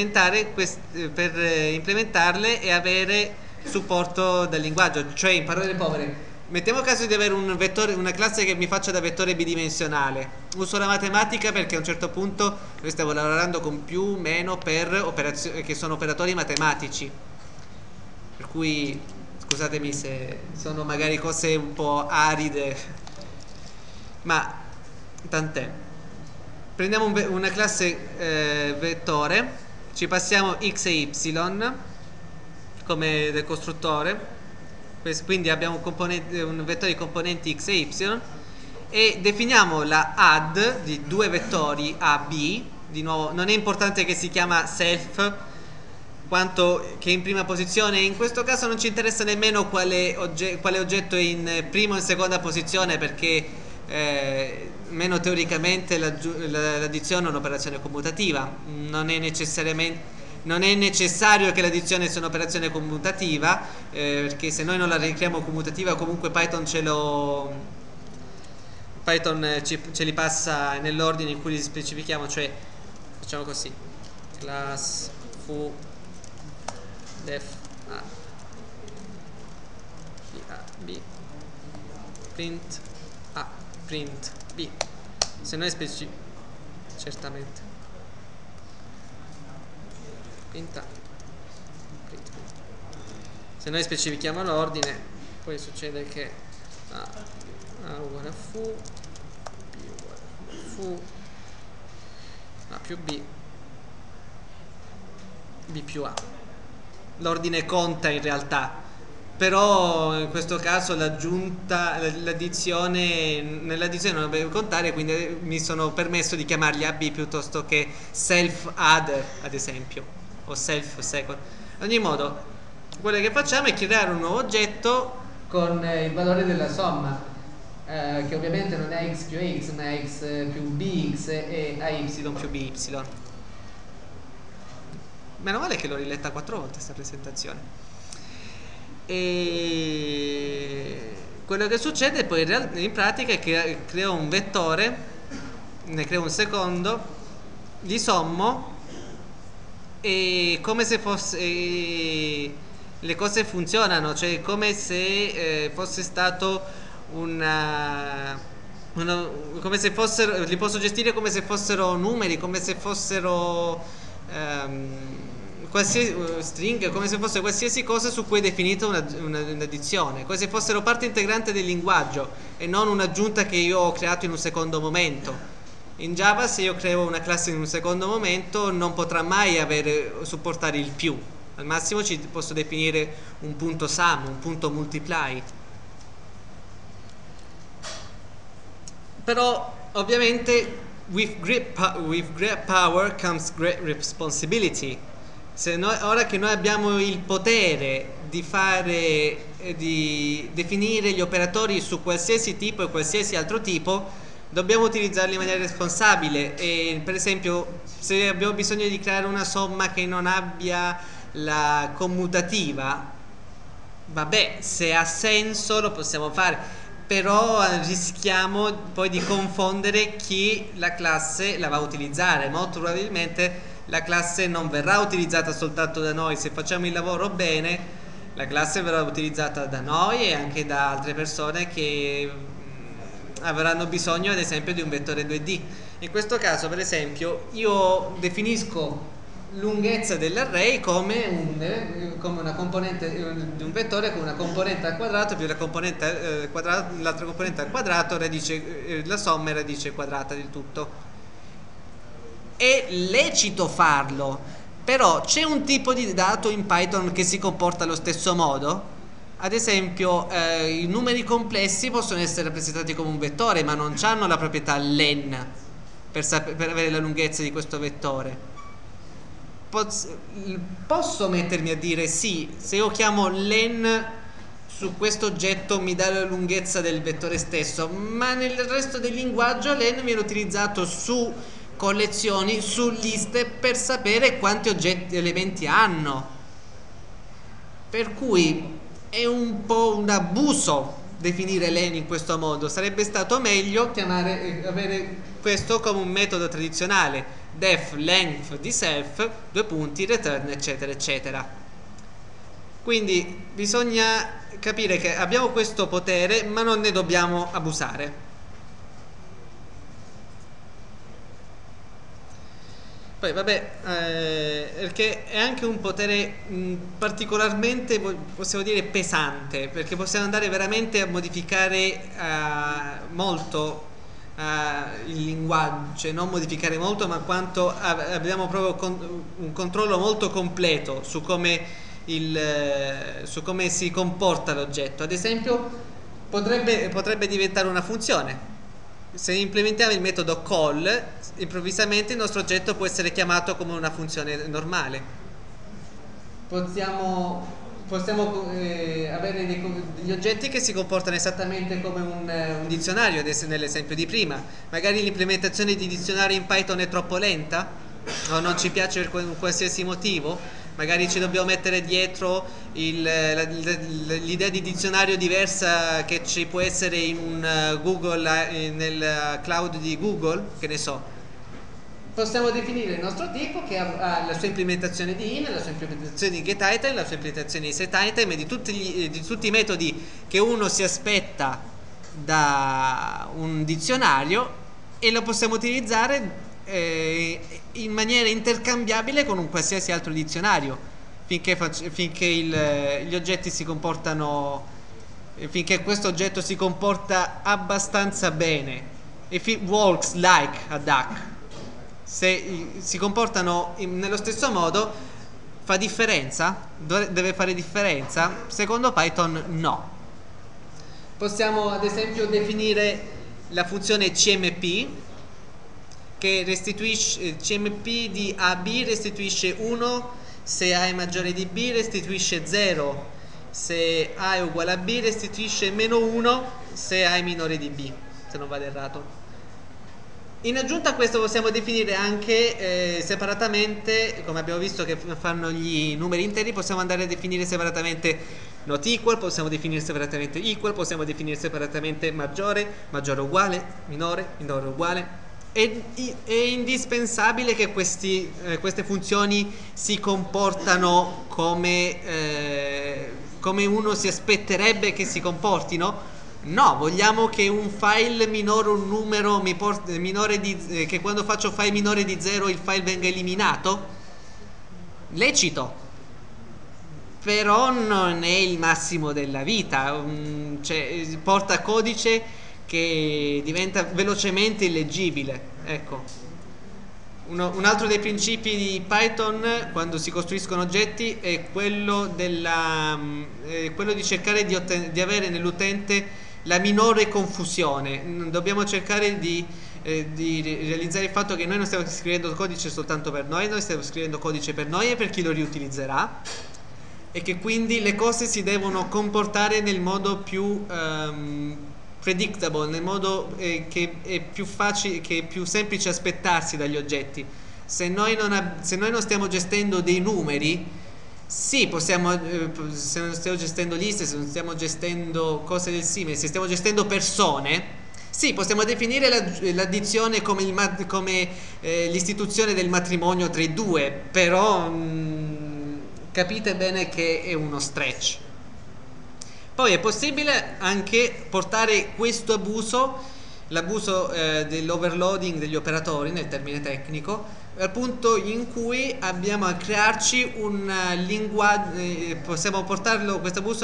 e avere supporto dal linguaggio. Cioè, in parole povere, mettiamo caso di avere un vettore, una classe che mi faccia da vettore bidimensionale. Uso la matematica perché a un certo punto noi stiamo lavorando con più, meno per operazioni che sono operatori matematici. Per cui scusatemi se sono magari cose un po' aride, ma tant'è. Prendiamo una classe vettore, ci passiamo x e y come del costruttore quindi abbiamo un vettore di componenti x e y, e definiamo la add di due vettori A, B. Di nuovo non è importante che si chiama self quanto che in prima posizione. In questo caso non ci interessa nemmeno quale oggetto è in prima o in seconda posizione, perché meno teoricamente l'addizione è un'operazione commutativa. Non è necessario che l'addizione sia un'operazione commutativa, perché se noi non la richiamo commutativa comunque Python ce li passa nell'ordine in cui li specifichiamo, cioè facciamo così: class foo def a b print a print b. Se noi certamente print a print b. Se noi specifichiamo l'ordine, poi succede che a uguale a foo, b uguale a foo, a più b, b più a. L'ordine conta in realtà, però in questo caso nell'addizione non deve contare, quindi mi sono permesso di chiamarli AB piuttosto che self add, ad esempio, o self second. Ad ogni modo, quello che facciamo è creare un nuovo oggetto con il valore della somma, che ovviamente non è x più x, ma è x più bx e ay più by. Meno male che l'ho riletta 4 volte questa presentazione. E quello che succede poi in pratica è che creo un vettore, ne creo un secondo, li sommo, e come se fosse le cose funzionano, cioè come se fosse stato come se fossero, li posso gestire come se fossero numeri, come se fossero qualsiasi string, come se fosse qualsiasi cosa su cui è definita un'addizione, come se fossero parte integrante del linguaggio e non un'aggiunta che io ho creato in un secondo momento. In Java, se io creo una classe in un secondo momento, non potrà mai supportare il più. Al massimo ci posso definire un punto sum, un punto multiply. Però ovviamente with great power comes great responsibility. Ora che noi abbiamo il potere di definire gli operatori su qualsiasi tipo e qualsiasi altro tipo, dobbiamo utilizzarli in maniera responsabile. E per esempio, se abbiamo bisogno di creare una somma che non abbia la commutativa, vabbè, se ha senso lo possiamo fare, però rischiamo poi di confondere chi la classe la va a utilizzare. Molto probabilmente la classe non verrà utilizzata soltanto da noi. Se facciamo il lavoro bene, la classe verrà utilizzata da noi e anche da altre persone che avranno bisogno, ad esempio, di un vettore 2D. In questo caso, per esempio, io definisco lunghezza dell'array come una componente di un vettore con una componente al quadrato più la componente l'altra componente al quadrato, la somma e radice quadrata del tutto. È lecito farlo, però c'è un tipo di dato in Python che si comporta allo stesso modo. Ad esempio, i numeri complessi possono essere rappresentati come un vettore, ma non hanno la proprietà len per avere la lunghezza di questo vettore. Posso mettermi a dire sì, se io chiamo len su questo oggetto mi dà la lunghezza del vettore stesso, ma nel resto del linguaggio len viene utilizzato su collezioni, su liste, per sapere quanti elementi hanno. Per cui è un po' un abuso definire len in questo modo. Sarebbe stato meglio avere questo come un metodo tradizionale: def length di self, return, eccetera eccetera. Quindi bisogna capire che abbiamo questo potere, ma non ne dobbiamo abusare. Poi vabbè, perché è anche un potere particolarmente, possiamo dire, pesante, perché possiamo andare veramente a modificare molto il linguaggio, cioè non modificare molto, ma quanto abbiamo proprio un controllo molto completo su come su come si comporta l'oggetto. Ad esempio potrebbe diventare una funzione. Se implementiamo il metodo call, improvvisamente il nostro oggetto può essere chiamato come una funzione normale. Possiamo avere degli oggetti che si comportano esattamente come un dizionario, nell'esempio di prima. Magari l'implementazione di dizionario in Python è troppo lenta o non ci piace per un qualsiasi motivo, magari ci dobbiamo mettere dietro l'idea di dizionario diversa che ci può essere in un Google, nel cloud di Google, che ne so. Possiamo definire il nostro tipo che ha la sua implementazione di in, la sua implementazione di getItem, la sua implementazione di setItem e di tutti i metodi che uno si aspetta da un dizionario, e lo possiamo utilizzare in maniera intercambiabile con un qualsiasi altro dizionario finché gli oggetti si comportano, finché questo oggetto si comporta abbastanza bene. If it works like a duck, se si comportano nello stesso modo, fa differenza? Deve fare differenza? Secondo Python no. Possiamo ad esempio definire la funzione CMP, che restituisce CMP di AB, restituisce 1 se A è maggiore di B, restituisce 0 se A è uguale a B, restituisce meno 1 se A è minore di B, se non vado errato. In aggiunta a questo possiamo definire anche separatamente, come abbiamo visto che fanno gli numeri interi, possiamo andare a definire separatamente not equal, possiamo definire separatamente equal, possiamo definire separatamente maggiore, maggiore uguale, minore, minore uguale. È indispensabile che queste funzioni si comportano come uno si aspetterebbe che si comportino? No, vogliamo che un file minore un numero che quando faccio file minore di 0 il file venga eliminato? Lecito, però non è il massimo della vita, cioè porta codice che diventa velocemente illeggibile. Ecco, un altro dei principi di Python quando si costruiscono oggetti è quello di cercare di avere nell'utente la minore confusione. Dobbiamo cercare di realizzare il fatto che noi non stiamo scrivendo codice soltanto per noi stiamo scrivendo codice per noi e per chi lo riutilizzerà, e che quindi le cose si devono comportare nel modo più predictable, nel modo che è più facile, che è più semplice aspettarsi dagli oggetti. Se noi non stiamo gestendo dei numeri, sì, se non stiamo gestendo liste, se non stiamo gestendo cose del simile, se stiamo gestendo persone, sì, possiamo definire l'addizione come l'istituzione del matrimonio tra i due, però capite bene che è uno stretch. Poi è possibile anche portare questo l'abuso dell'overloading degli operatori nel termine tecnico, al punto in cui abbiamo a crearci un linguaggio, possiamo portarlo, questo abuso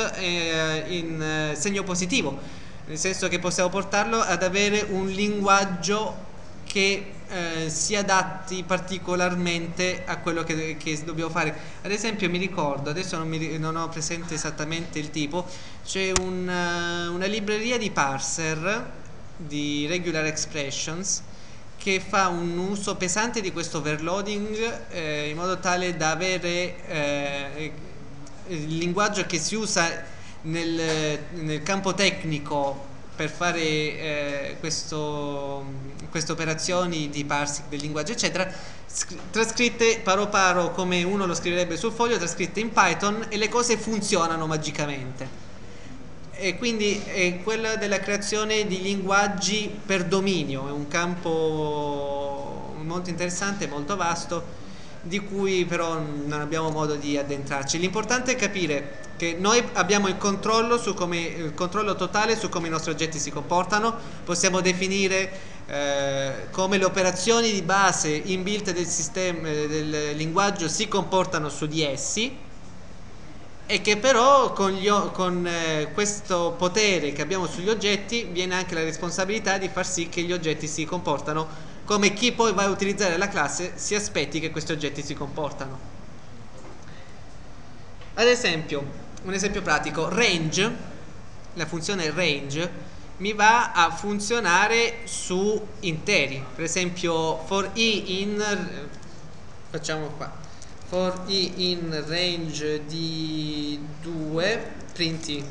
in segno positivo, nel senso che possiamo portarlo ad avere un linguaggio che si adatti particolarmente a quello che dobbiamo fare. Ad esempio mi ricordo, adesso non ho presente esattamente il tipo, c'è una libreria di parser di regular expressions che fa un uso pesante di questo overloading in modo tale da avere il linguaggio che si usa nel campo tecnico per fare queste operazioni di parsing del linguaggio eccetera, trascritte paro paro come uno lo scriverebbe sul foglio, trascritte in Python, e le cose funzionano magicamente. E quindi è quella della creazione di linguaggi per dominio, è un campo molto interessante, molto vasto, di cui però non abbiamo modo di addentrarci. L'importante è capire che noi abbiamo il controllo totale su come i nostri oggetti si comportano, possiamo definire come le operazioni di base inbuilt del sistema del linguaggio si comportano su di essi, e che però con questo potere che abbiamo sugli oggetti viene anche la responsabilità di far sì che gli oggetti si comportano come chi poi va a utilizzare la classe si aspetti che questi oggetti si comportano. Ad esempio, un esempio pratico, range, la funzione range mi va a funzionare su interi. Per esempio, for i in, facciamo qua, for i in range di 2, print i,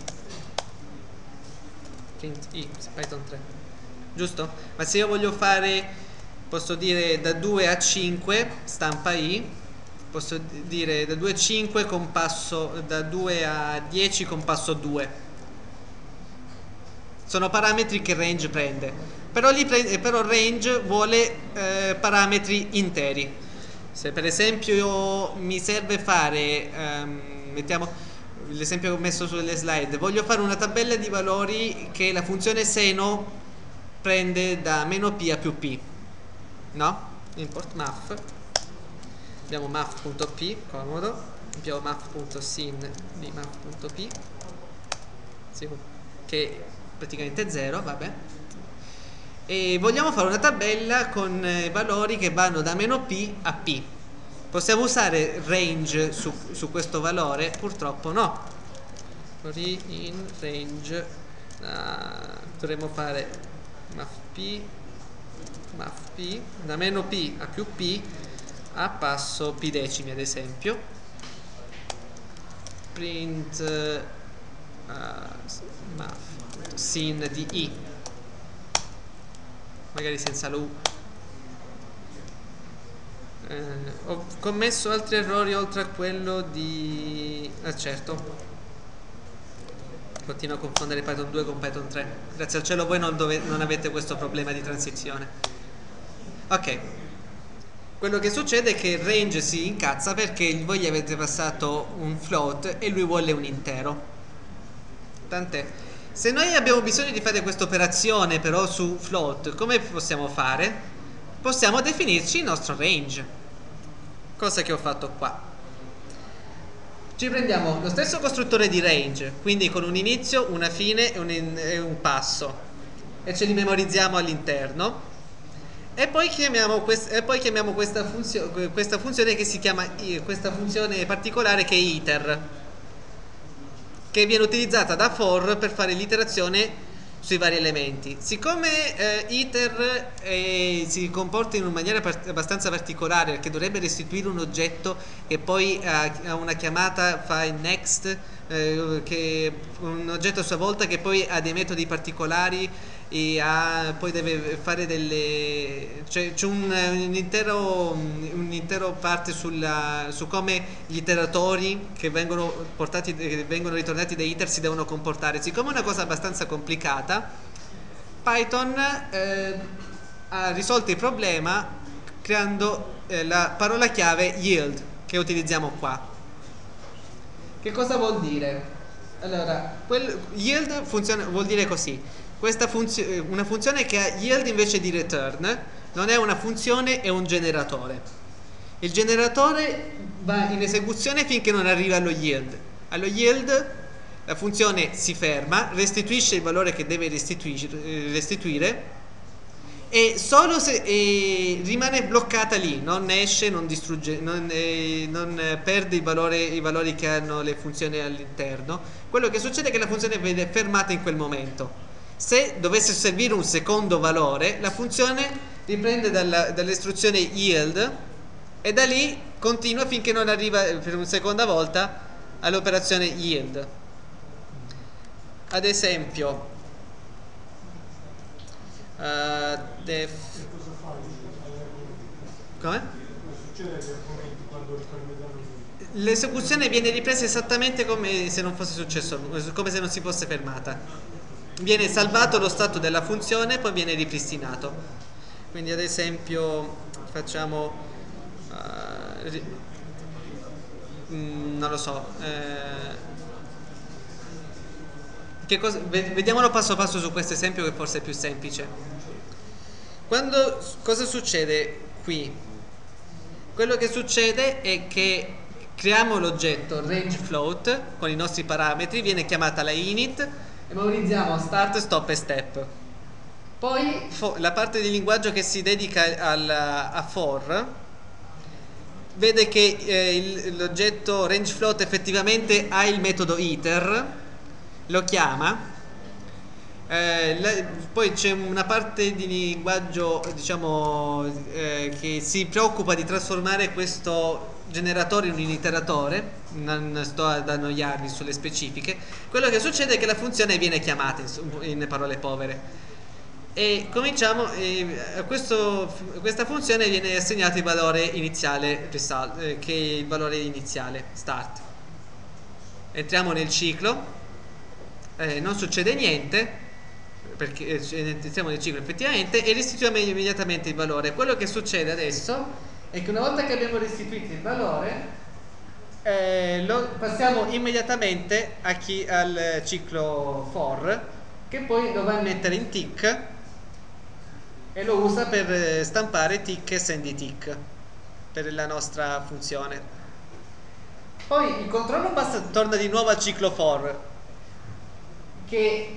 Python 3, giusto? Ma se io voglio fare, posso dire da 2 a 5, stampa i, posso dire da 2 a 5 con passo, da 2 a 10 con passo 2. Sono parametri che range prende, però range vuole parametri interi. Se per esempio mi serve fare, mettiamo l'esempio che ho messo sulle slide, voglio fare una tabella di valori che la funzione seno prende da meno p a più p, no? Import math, abbiamo math.p, comodo, abbiamo math.sin di math.p, che è praticamente 0, vabbè, e vogliamo fare una tabella con valori che vanno da meno p a p. Possiamo usare range su questo valore? Purtroppo no. In range dovremmo fare math p da meno p a più p a passo p decimi, ad esempio. Print math sin di i, magari senza la u. Ho commesso altri errori oltre a quello di... certo, continuo a confondere Python 2 con Python 3. Grazie al cielo voi non avete questo problema di transizione. Ok, quello che succede è che il range si incazza perché voi gli avete passato un float e lui vuole un intero. Tant'è. Se noi abbiamo bisogno di fare questa operazione però su float, come possiamo fare? Possiamo definirci il nostro range, cosa che ho fatto qua. Ci prendiamo lo stesso costruttore di range, quindi con un inizio, una fine e un passo, e ce li memorizziamo all'interno, e poi chiamiamo questa funzione che si chiama, questa funzione particolare che è iter, che viene utilizzata da for per fare l'iterazione sui vari elementi. Siccome iter si comporta in una maniera abbastanza particolare, perché dovrebbe restituire un oggetto che poi ha una chiamata fa il next, che un oggetto a sua volta che poi ha dei metodi particolari e poi deve fare delle, c'è un intero parte su come gli iteratori che vengono ritornati da iter si devono comportare. Siccome è una cosa abbastanza complicata, Python ha risolto il problema creando la parola chiave yield, che utilizziamo qua. Che cosa vuol dire? Allora, yield vuol dire così. Una funzione che ha yield invece di return non è una funzione, è un generatore. Il generatore va in esecuzione finché non arriva allo yield. Allo yield la funzione si ferma, restituisce il valore che deve restituire e solo se rimane bloccata lì, non esce, non distrugge, non perde i valori che hanno le funzioni all'interno. Quello che succede è che la funzione viene fermata in quel momento. Se dovesse servire un secondo valore, la funzione riprende dall'istruzione yield e da lì continua finché non arriva per una seconda volta all'operazione yield. Ad esempio, def... come?
Succede agli argomenti quando riparmeranno?
L'esecuzione viene ripresa esattamente come se non fosse successo, come se non si fosse fermata. Viene salvato lo stato della funzione e poi viene ripristinato. Quindi ad esempio facciamo non lo so, vediamolo passo passo su questo esempio che forse è più semplice. Cosa succede qui? Quello che succede è che creiamo l'oggetto range float con i nostri parametri, viene chiamata la init, memorizziamo start, stop e step. Poi la parte di linguaggio che si dedica a for vede che l'oggetto range_float effettivamente ha il metodo iter, lo chiama. Poi c'è una parte di linguaggio, diciamo, che si preoccupa di trasformare questo generatore in un iteratore. Non sto ad annoiarvi sulle specifiche. Quello che succede è che la funzione viene chiamata in parole povere. E cominciamo, a questa funzione viene assegnato il valore iniziale result, che è il valore iniziale start. Entriamo nel ciclo, non succede niente perché entriamo nel ciclo effettivamente, e restituiamo immediatamente il valore. Quello che succede adesso è che una volta che abbiamo restituito il valore, lo passiamo immediatamente al ciclo for, che poi lo va a mettere in tick e lo usa per stampare tick e send tick per la nostra funzione. Poi il controllo torna di nuovo al ciclo for, che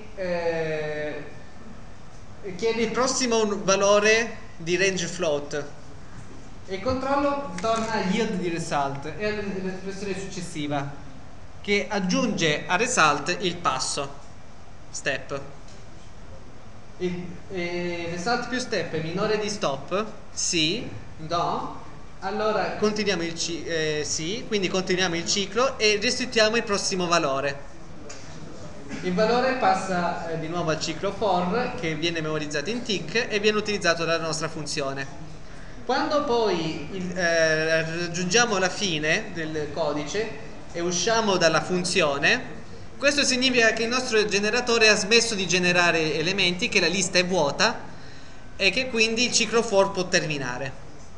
chiede il prossimo valore di range float, e il controllo torna a yield di result e all'espressione successiva, che aggiunge a result il passo step. Il result più step è minore di stop? Sì. No. Allora continuiamo sì, quindi continuiamo il ciclo e restituiamo il prossimo valore. Il valore passa di nuovo al ciclo for, che viene memorizzato in tick e viene utilizzato dalla nostra funzione. Quando poi raggiungiamo la fine del codice e usciamo dalla funzione, questo significa che il nostro generatore ha smesso di generare elementi, che la lista è vuota e che quindi il ciclo for può terminare.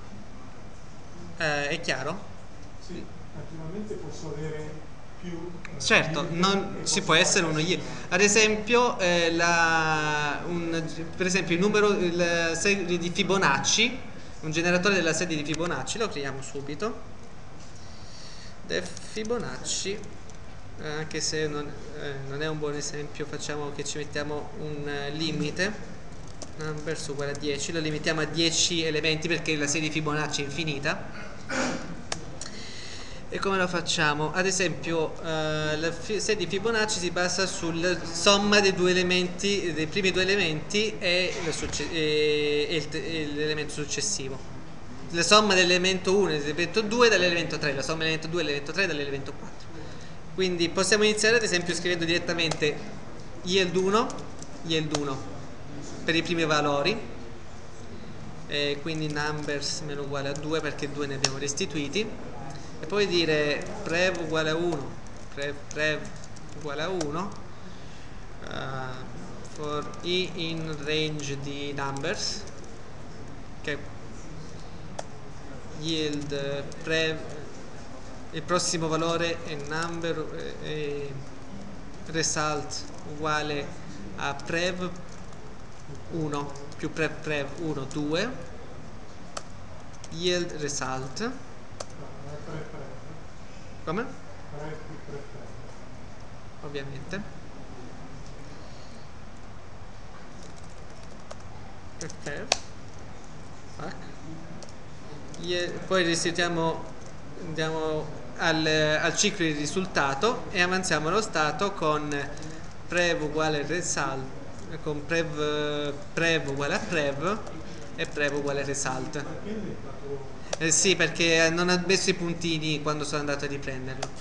È chiaro?
Sì, naturalmente posso avere più...
Certo, non ci può essere uno yield. Ad esempio, per esempio la serie di Fibonacci, un generatore della serie di Fibonacci, lo creiamo subito. Def Fibonacci, anche se non è un buon esempio, facciamo che ci mettiamo un limite, numbers uguale a 10, lo limitiamo a 10 elementi perché la serie di Fibonacci è infinita. E come lo facciamo? Ad esempio, la serie di Fibonacci si basa sulla somma dei primi due elementi e l'elemento successivo. La somma dell'elemento 1 e dell'elemento 2 dall'elemento 3, la somma dell'elemento 2 dell'elemento 3 dall'elemento 4. Quindi possiamo iniziare ad esempio scrivendo direttamente yield 1 per i primi valori, quindi numbers meno uguale a 2 perché 2 ne abbiamo restituiti. E poi dire prev uguale a 1, prev uguale a 1, for i in range di numbers, che yield prev, il prossimo valore è number, result uguale a prev 1 più prev 1 2, yield result. Come? Ovviamente. Poi restituiamo, andiamo al ciclo di risultato e avanziamo allo stato con prev uguale result, con prev uguale a prev e prev uguale a result. Sì, perché non ha messo i puntini quando sono andato a riprenderlo.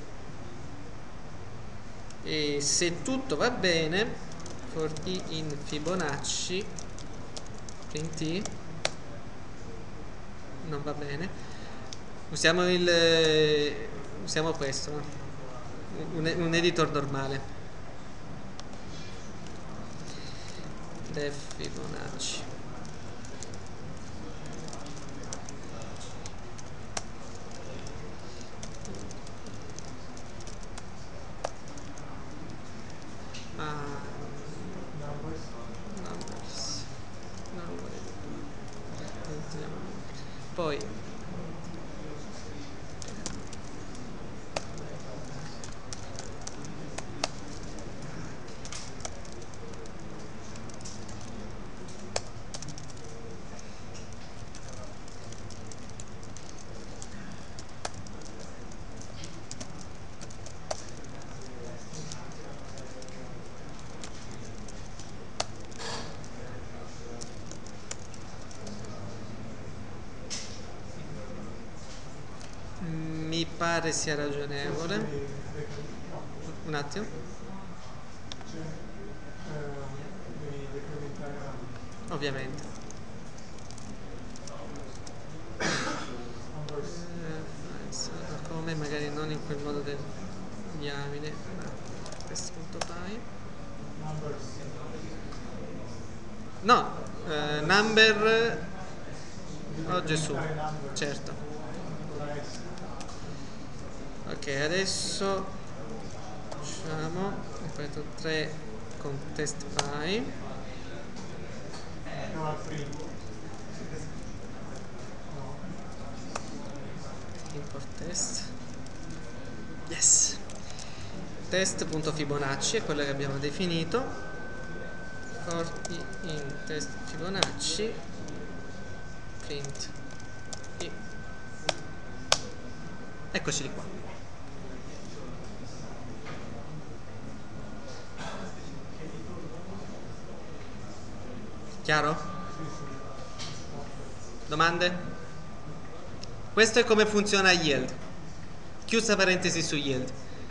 E se tutto va bene, for i in Fibonacci print i non va bene, usiamo questo, un editor normale, def Fibonacci. Poi pare sia ragionevole. Un attimo.
Devi decrementare la
Ovviamente. Come magari non in quel modo del diamine, ma test.py. No, number. Oh Gesù, certo. Ok, adesso facciamo, ripeto, 3 con test.py. Import test. Yes. Test.fibonacci è quello che abbiamo definito. For i in test Fibonacci print i. Eccoci qua. Chiaro? Domande? Questo è come funziona yield. Chiusa parentesi su yield.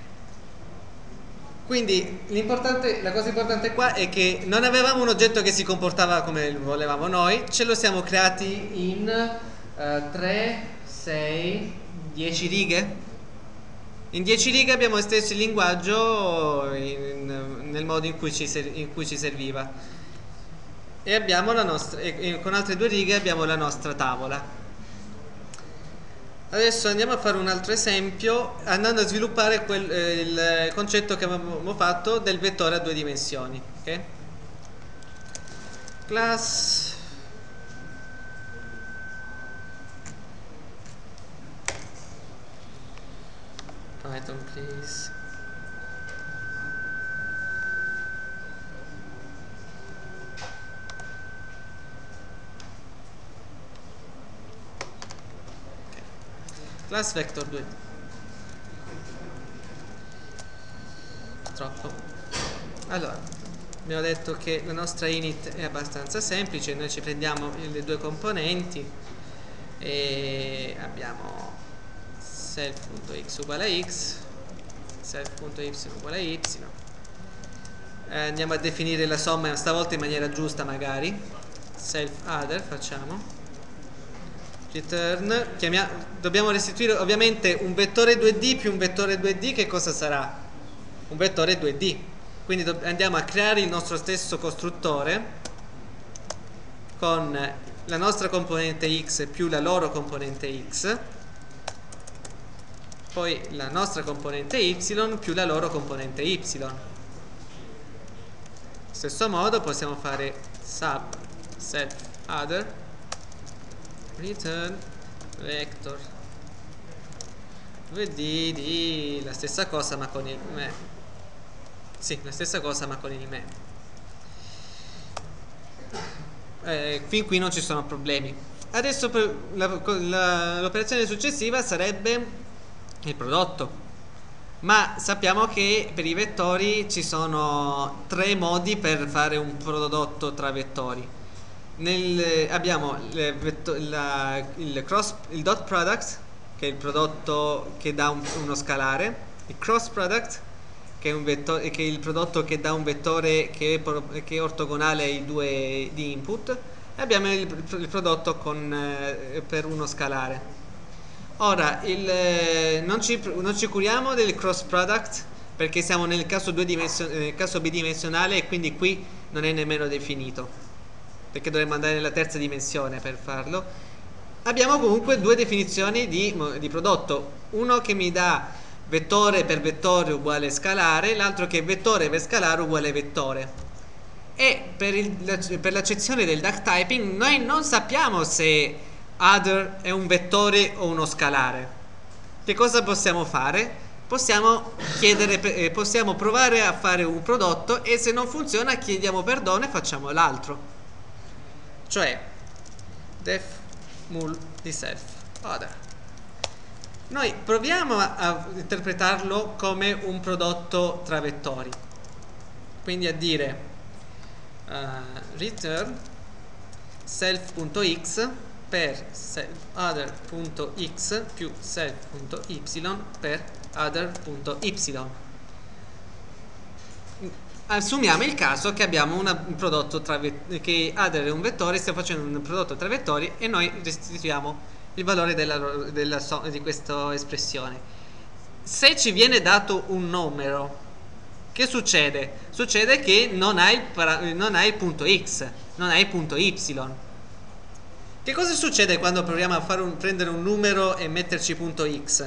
Quindi la cosa importante qua è che non avevamo un oggetto che si comportava come volevamo noi, ce lo siamo creati in 3, 6, 10 righe. In 10 righe abbiamo esteso il linguaggio nel modo in cui ci serviva. E abbiamo la nostra, con altre 2 righe abbiamo la nostra tavola. Adesso andiamo a fare un altro esempio andando a sviluppare il concetto che avevamo fatto del vettore a 2 dimensioni. Okay? Class Python please. Class vector 2. Troppo. Allora, abbiamo detto che la nostra init è abbastanza semplice, noi ci prendiamo le 2 componenti e abbiamo self.x uguale a x, self.y uguale a y. Andiamo a definire la somma stavolta in maniera giusta magari. Self other facciamo. Return, dobbiamo restituire ovviamente un vettore 2D più un vettore 2D, che cosa sarà? Un vettore 2D. Quindi andiamo a creare il nostro stesso costruttore con la nostra componente x più la loro componente x, poi la nostra componente y più la loro componente y. Allo stesso modo possiamo fare sub self other return vector 2D di la stessa cosa ma con il me. Sì, la stessa cosa ma con il me. Fin qui non ci sono problemi. Adesso l'operazione successiva sarebbe il prodotto, ma sappiamo che per i vettori ci sono 3 modi per fare un prodotto tra vettori. Abbiamo il dot product, che è il prodotto che dà uno scalare, il cross product, che è il prodotto che dà un vettore che è ortogonale ai 2 di input, e abbiamo il prodotto per uno scalare. Ora non ci curiamo del cross product perché siamo nel caso bidimensionale e quindi qui non è nemmeno definito, perché dovremmo andare nella terza dimensione per farlo. Abbiamo comunque 2 definizioni di prodotto, uno che mi dà vettore per vettore uguale scalare, l'altro che vettore per scalare uguale vettore. E per l'accezione del duck typing noi non sappiamo se other è un vettore o uno scalare. Che cosa possiamo fare? Possiamo provare a fare un prodotto e se non funziona chiediamo perdono e facciamo l'altro. Cioè def mul di self other. Noi proviamo a interpretarlo come un prodotto tra vettori, quindi a dire return self.x per other.x più self.y per other.y. Assumiamo il caso che abbiamo un prodotto che other è un vettore, stiamo facendo un prodotto tra vettori e noi restituiamo il valore di questa espressione. Se ci viene dato un numero, che succede? Succede che non hai il punto x, non hai il punto y. Che cosa succede quando proviamo a prendere un numero e metterci punto x?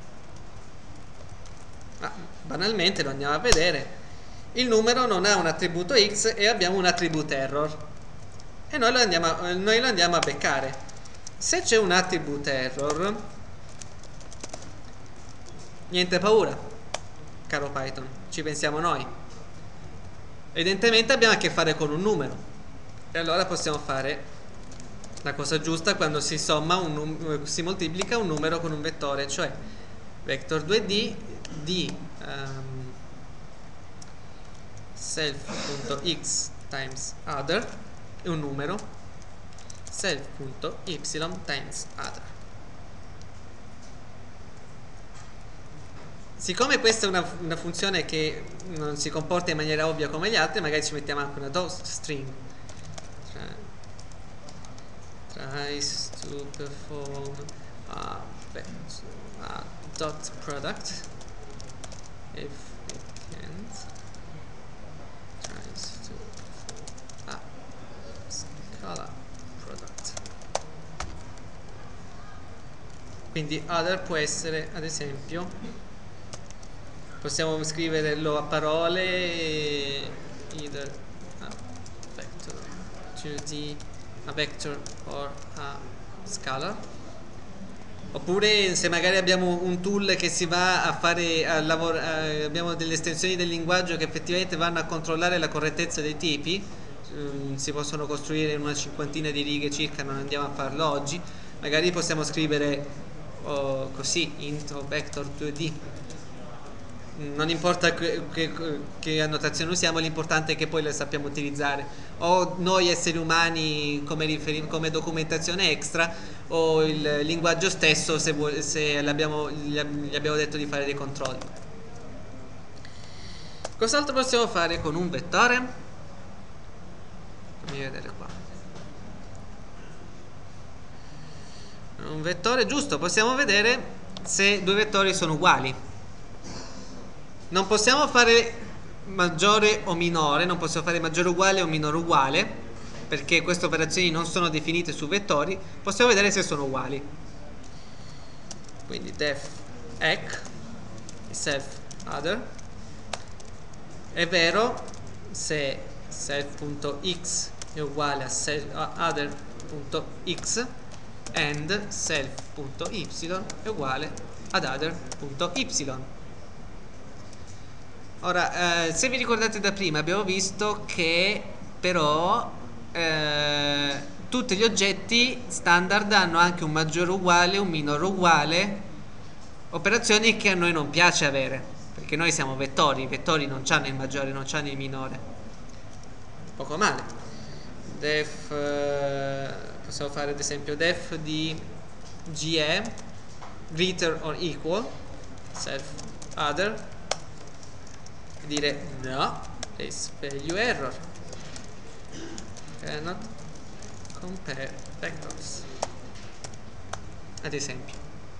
Banalmente lo andiamo a vedere. Il numero non ha un attributo x e abbiamo un attribute error. E noi lo andiamo a beccare. Se c'è un attribute error, niente paura, caro Python, ci pensiamo noi. Evidentemente abbiamo a che fare con un numero. E allora possiamo fare la cosa giusta quando si somma si moltiplica un numero con un vettore, cioè vector 2d di self.x times other è un numero, self.y times other. Siccome questa è una funzione che non si comporta in maniera ovvia come gli altri, magari ci mettiamo anche una toString. Tries to perform a dot product if it can't. Tries to perform a scalar product. Quindi other può essere, ad esempio, possiamo scriverlo a parole, either a vector 2D, a vector or a scalar. Oppure se magari abbiamo un tool che si va a fare abbiamo delle estensioni del linguaggio che effettivamente vanno a controllare la correttezza dei tipi, si possono costruire in una cinquantina di righe circa, non andiamo a farlo oggi. Magari possiamo scrivere così int o vector 2D. Non importa che annotazione usiamo, l'importante è che poi le sappiamo utilizzare, o noi esseri umani come documentazione extra, o il linguaggio stesso se gli abbiamo detto di fare dei controlli. Cos'altro possiamo fare con un vettore? Fammi vedere qua. Un vettore, giusto, possiamo vedere se due vettori sono uguali. Non possiamo fare maggiore o minore, non possiamo fare maggiore uguale o minore uguale, perché queste operazioni non sono definite su vettori. Possiamo vedere se sono uguali. Quindi def ec self other è vero se self.x è uguale a other.x and self.y è uguale ad other.y. Ora, se vi ricordate da prima, abbiamo visto che però tutti gli oggetti standard hanno anche un maggiore uguale, un minore uguale, operazioni che a noi non piace avere, perché noi siamo vettori, i vettori non hanno il maggiore, non hanno il minore. Poco male. Def, possiamo fare ad esempio def di GE, greater or equal, self other, dire no, is value error, cannot compare vectors, ad esempio.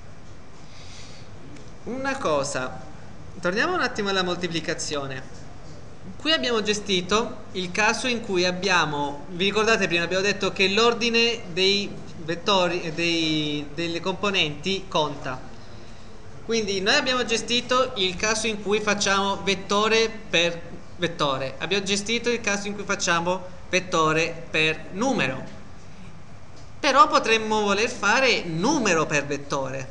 Una cosa, torniamo un attimo alla moltiplicazione. Qui abbiamo gestito il caso in cui abbiamo, vi ricordate prima abbiamo detto che l'ordine dei vettori delle componenti conta. Quindi noi abbiamo gestito il caso in cui facciamo vettore per vettore, abbiamo gestito il caso in cui facciamo vettore per numero, però potremmo voler fare numero per vettore.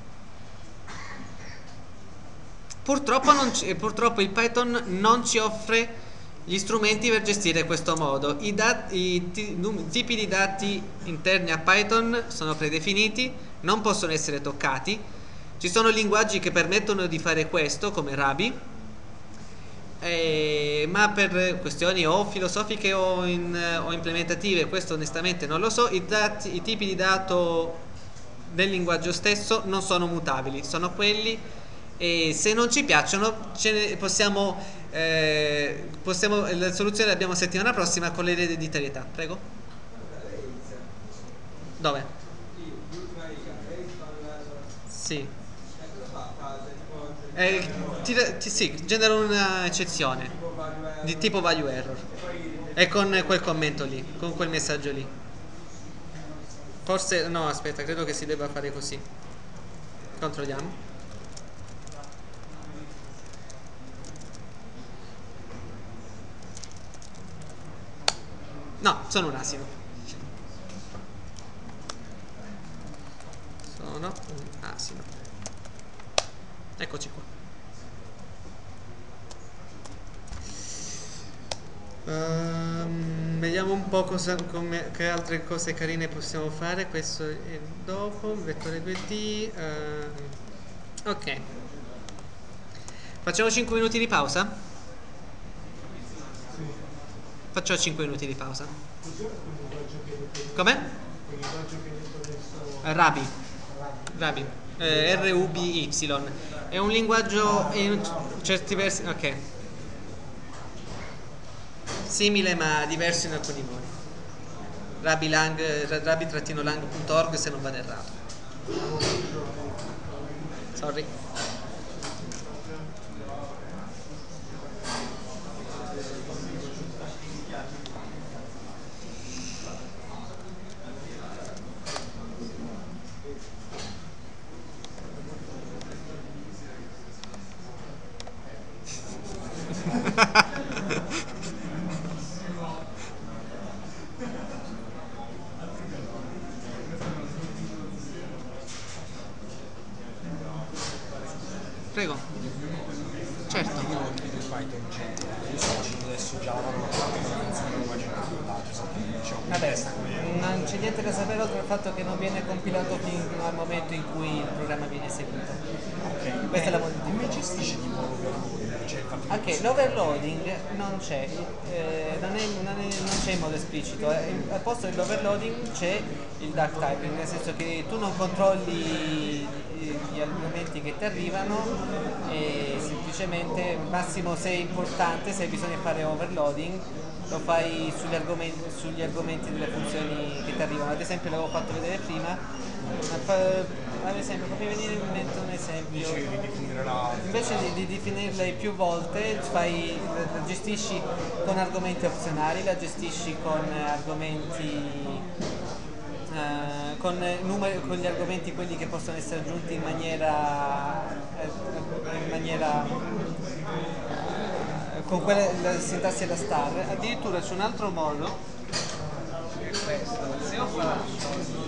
Purtroppo il Python non ci offre gli strumenti per gestire questo modo. I tipi di dati interni a Python sono predefiniti, non possono essere toccati. Ci sono linguaggi che permettono di fare questo, come Ruby, ma per questioni o filosofiche o implementative, questo onestamente non lo so, i tipi di dato nel linguaggio stesso non sono mutabili, sono quelli, e se non ci piacciono la soluzione l'abbiamo settimana prossima con le ereditarietà. Prego. Dove? Sì. Sì, genera un'eccezione di tipo value error, e con quel commento lì, con quel messaggio lì. Forse no, aspetta, credo che si debba fare così. Controlliamo. No, sono un asino. Sono un asino. Eccoci qua. Vediamo un po' che altre cose carine possiamo fare. Questo è dopo, vettore 2D. Ok. Facciamo 5 minuti di pausa? Faccio 5 minuti di pausa. Com'è? Rabi. RUBY. È un linguaggio in certi versi. Ok. Simile ma diverso in alcuni modi. rabi-lang.org se non vado errato. Sorry. Prego. Certo. Vabbè, non c'è niente da sapere oltre al fatto che non viene compilato fino al momento in cui il programma viene eseguito. Ok. Questa è la modifica.
Come gestisci tipo
Ok, l'overloading non c'è, non c'è in modo esplicito, al posto dell'overloading c'è il duck typing, nel senso che tu non controlli gli argomenti che ti arrivano e semplicemente, massimo se è importante, se hai bisogno di fare overloading, lo fai sugli argomenti delle funzioni che ti arrivano. Ad esempio l'avevo fatto vedere prima. Ad esempio, fammi venire in mente un esempio. Invece di definirle più volte, la gestisci con argomenti opzionali, la gestisci con argomenti con gli argomenti quelli che possono essere aggiunti in maniera con la sintassi da star. Addirittura c'è un altro modo, questo, se io faccio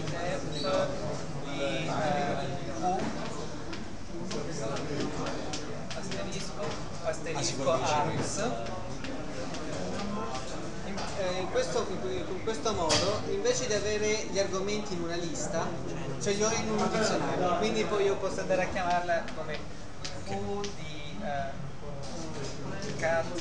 asterisco args, in questo modo, invece di avere gli argomenti in una lista, ce li ho in un dizionario, quindi poi io posso andare a chiamarla come u di cat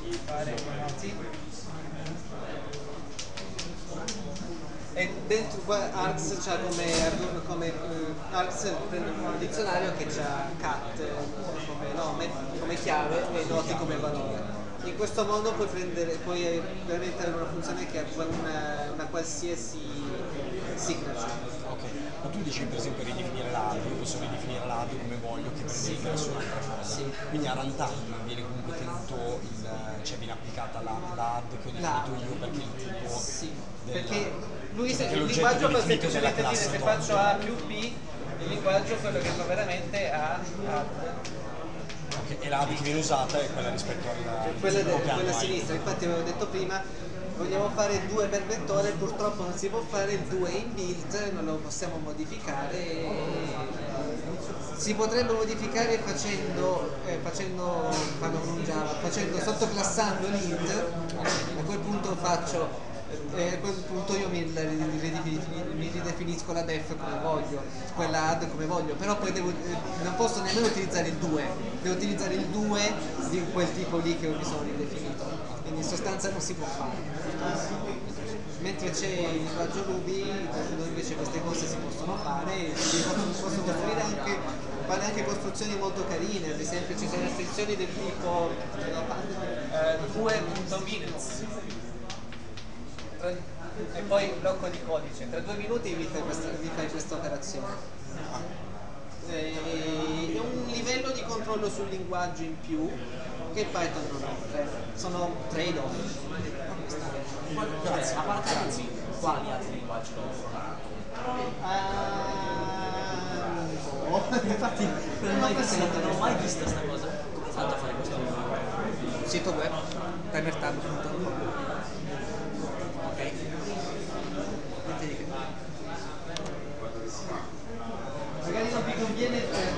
e dentro qua args c'ha come args prende un dizionario che c'ha cat come nome, come chiave e noti come valore. In questo modo puoi veramente avere una funzione che ha una qualsiasi signature.
Ok, ma tu dici per esempio ridefinire l'AD, io posso ridefinire l'AD come voglio che prende su un'altra cosa.
Sì.
Quindi a runtime viene comunque tenuto viene applicata l'AD che ho definito io perché il tipo
Perché lui il
l'oggetto
linguaggio può
definito della
semplicemente dire
classe
se
d'oggetto.
faccio A più B, il linguaggio è quello che fa veramente A.
Okay, e l'AD che viene usata è quella rispetto
quella a sinistra. Infatti avevo detto prima, vogliamo fare 2 per vettore, purtroppo non si può fare il 2 in build, non lo possiamo modificare. Si potrebbe modificare sottoclassando l'int. A quel punto faccio a quel punto io mi ridefinisco la def come voglio, quella add come voglio, però poi non posso nemmeno utilizzare il 2, devo utilizzare il 2 di quel tipo lì che mi sono ridefinito, quindi in sostanza non si può fare. Mentre c'è il linguaggio Ruby dove invece queste cose si possono fare, si possono costruire anche, fare anche costruzioni molto carine, ad esempio ci sono estensioni del tipo 2.minutes e poi blocco di codice, tra 2 minuti vi fai questa operazione. È un livello di controllo sul linguaggio in più che Python non offre, sono trade-off.
Grazie, a parte Anzi, quali altri linguaggi lo offrono?
Infatti
Non ho mai visto questa cosa. Come hai fatto a fare questo lavoro?
sito web timertab.com.
Ok.
Niente di che. Magari non vi conviene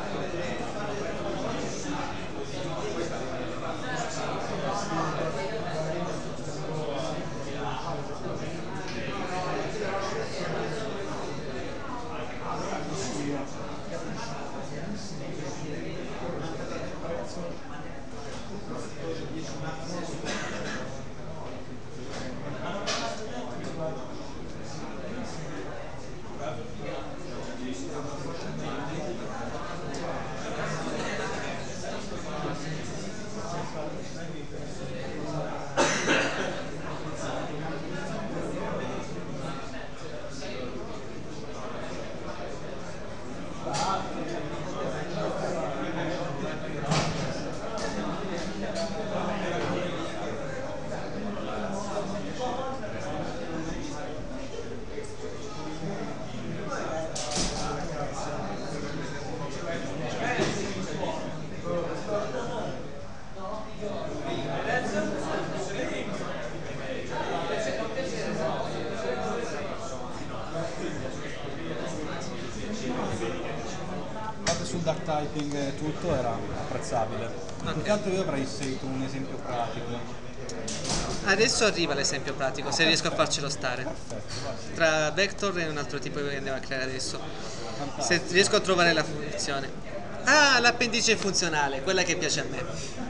sul duck typing e tutto era apprezzabile. Più che altro io avrei inserito un esempio pratico.
Adesso arriva l'esempio pratico, se riesco a farcelo stare. Tra vector e un altro tipo che andiamo a creare adesso. Se riesco a trovare la funzione. Ah, l'appendice funzionale, quella che piace a me.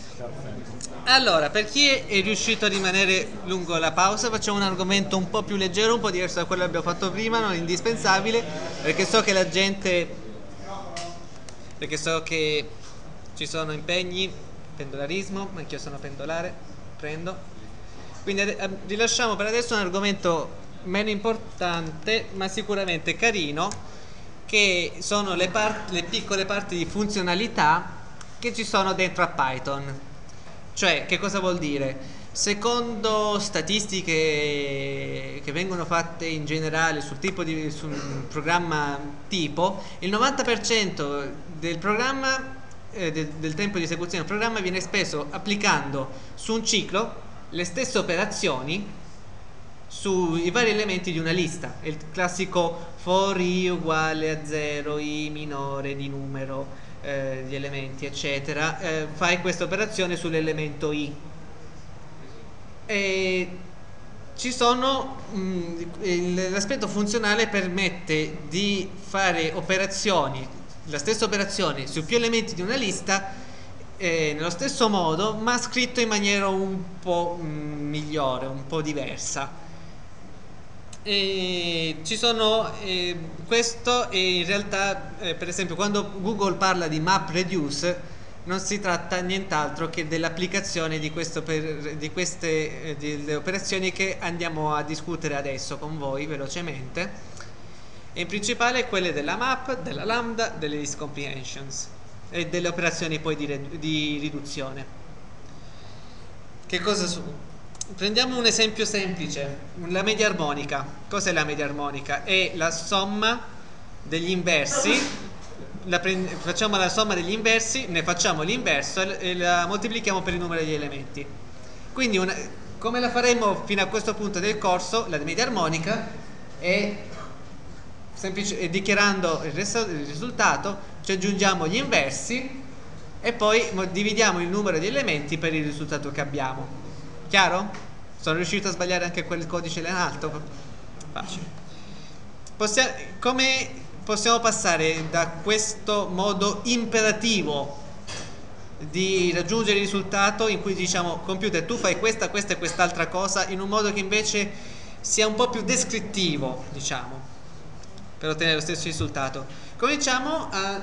Allora, per chi è riuscito a rimanere lungo la pausa, facciamo un argomento un po' più leggero, un po' diverso da quello che abbiamo fatto prima, non indispensabile, perché so che la gente, perché so che ci sono impegni, pendolarismo, anch'io sono pendolare, prendo. Quindi rilasciamo per adesso un argomento meno importante, ma sicuramente carino, che sono le piccole parti di funzionalità che ci sono dentro a Python. Cioè, che cosa vuol dire? Secondo statistiche che vengono fatte in generale sul programma tipo, il 90% del programma, del tempo di esecuzione del programma viene speso applicando su un ciclo le stesse operazioni sui vari elementi di una lista. È il classico for i uguale a 0, i minore di numero, di elementi eccetera, fai questa operazione sull'elemento i e ci sono l'aspetto funzionale permette di fare operazioni, la stessa operazione su più elementi di una lista nello stesso modo, ma scritto in maniera un po' migliore, un po' diversa. E ci sono questo, e in realtà per esempio quando Google parla di MapReduce non si tratta nient'altro che dell'applicazione di queste delle operazioni che andiamo a discutere adesso con voi velocemente, e in principale quelle della map, della lambda, delle list comprehensions e delle operazioni poi di riduzione. Che cosa sono? Prendiamo un esempio semplice, la media armonica. Cos'è la media armonica? È la somma degli inversi, facciamo la somma degli inversi, ne facciamo l'inverso e la moltiplichiamo per il numero degli elementi. Quindi come la faremo fino a questo punto del corso, la media armonica è semplice, dichiarando il risultato, ci aggiungiamo gli inversi e poi dividiamo il numero di elementi per il risultato che abbiamo. Chiaro? Sono riuscito a sbagliare anche quel codice là in alto? Facile. Come possiamo passare da questo modo imperativo di raggiungere il risultato, in cui diciamo computer tu fai questa, questa e quest'altra cosa, in un modo che invece sia un po' più descrittivo, diciamo, per ottenere lo stesso risultato? Cominciamo a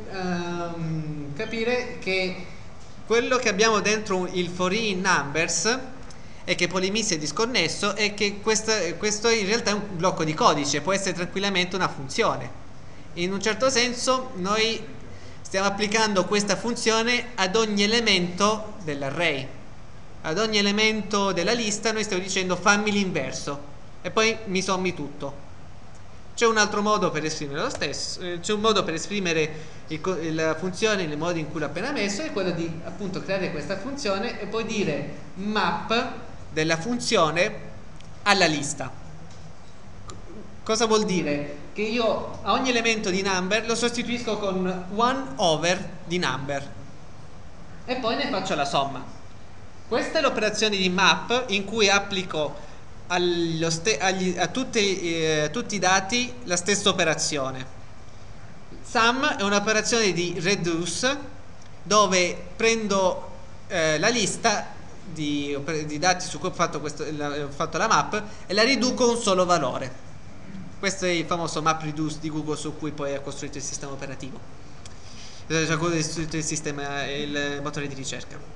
capire che quello che abbiamo dentro il for i in numbers e che Polymis è disconnesso è che questo in realtà è un blocco di codice, può essere tranquillamente una funzione. In un certo senso noi stiamo applicando questa funzione ad ogni elemento dell'array, ad ogni elemento della lista noi stiamo dicendo fammi l'inverso e poi mi sommi tutto. C'è un altro modo per esprimere lo stesso, c'è un modo per esprimere la funzione nel modo in cui l'ho appena messo, è quello di appunto creare questa funzione e poi dire map della funzione alla lista. Cosa vuol dire? Che io a ogni elemento di number lo sostituisco con 1 over di number e poi ne faccio la somma. Questa è l'operazione di map in cui applico a tutti i dati la stessa operazione. Sum è un'operazione di reduce dove prendo la lista di dati su cui ho fatto la map e la riduco a un solo valore. Questo è il famoso map reduce di Google su cui poi ha costruito il sistema operativo, ha costruito il motore di ricerca.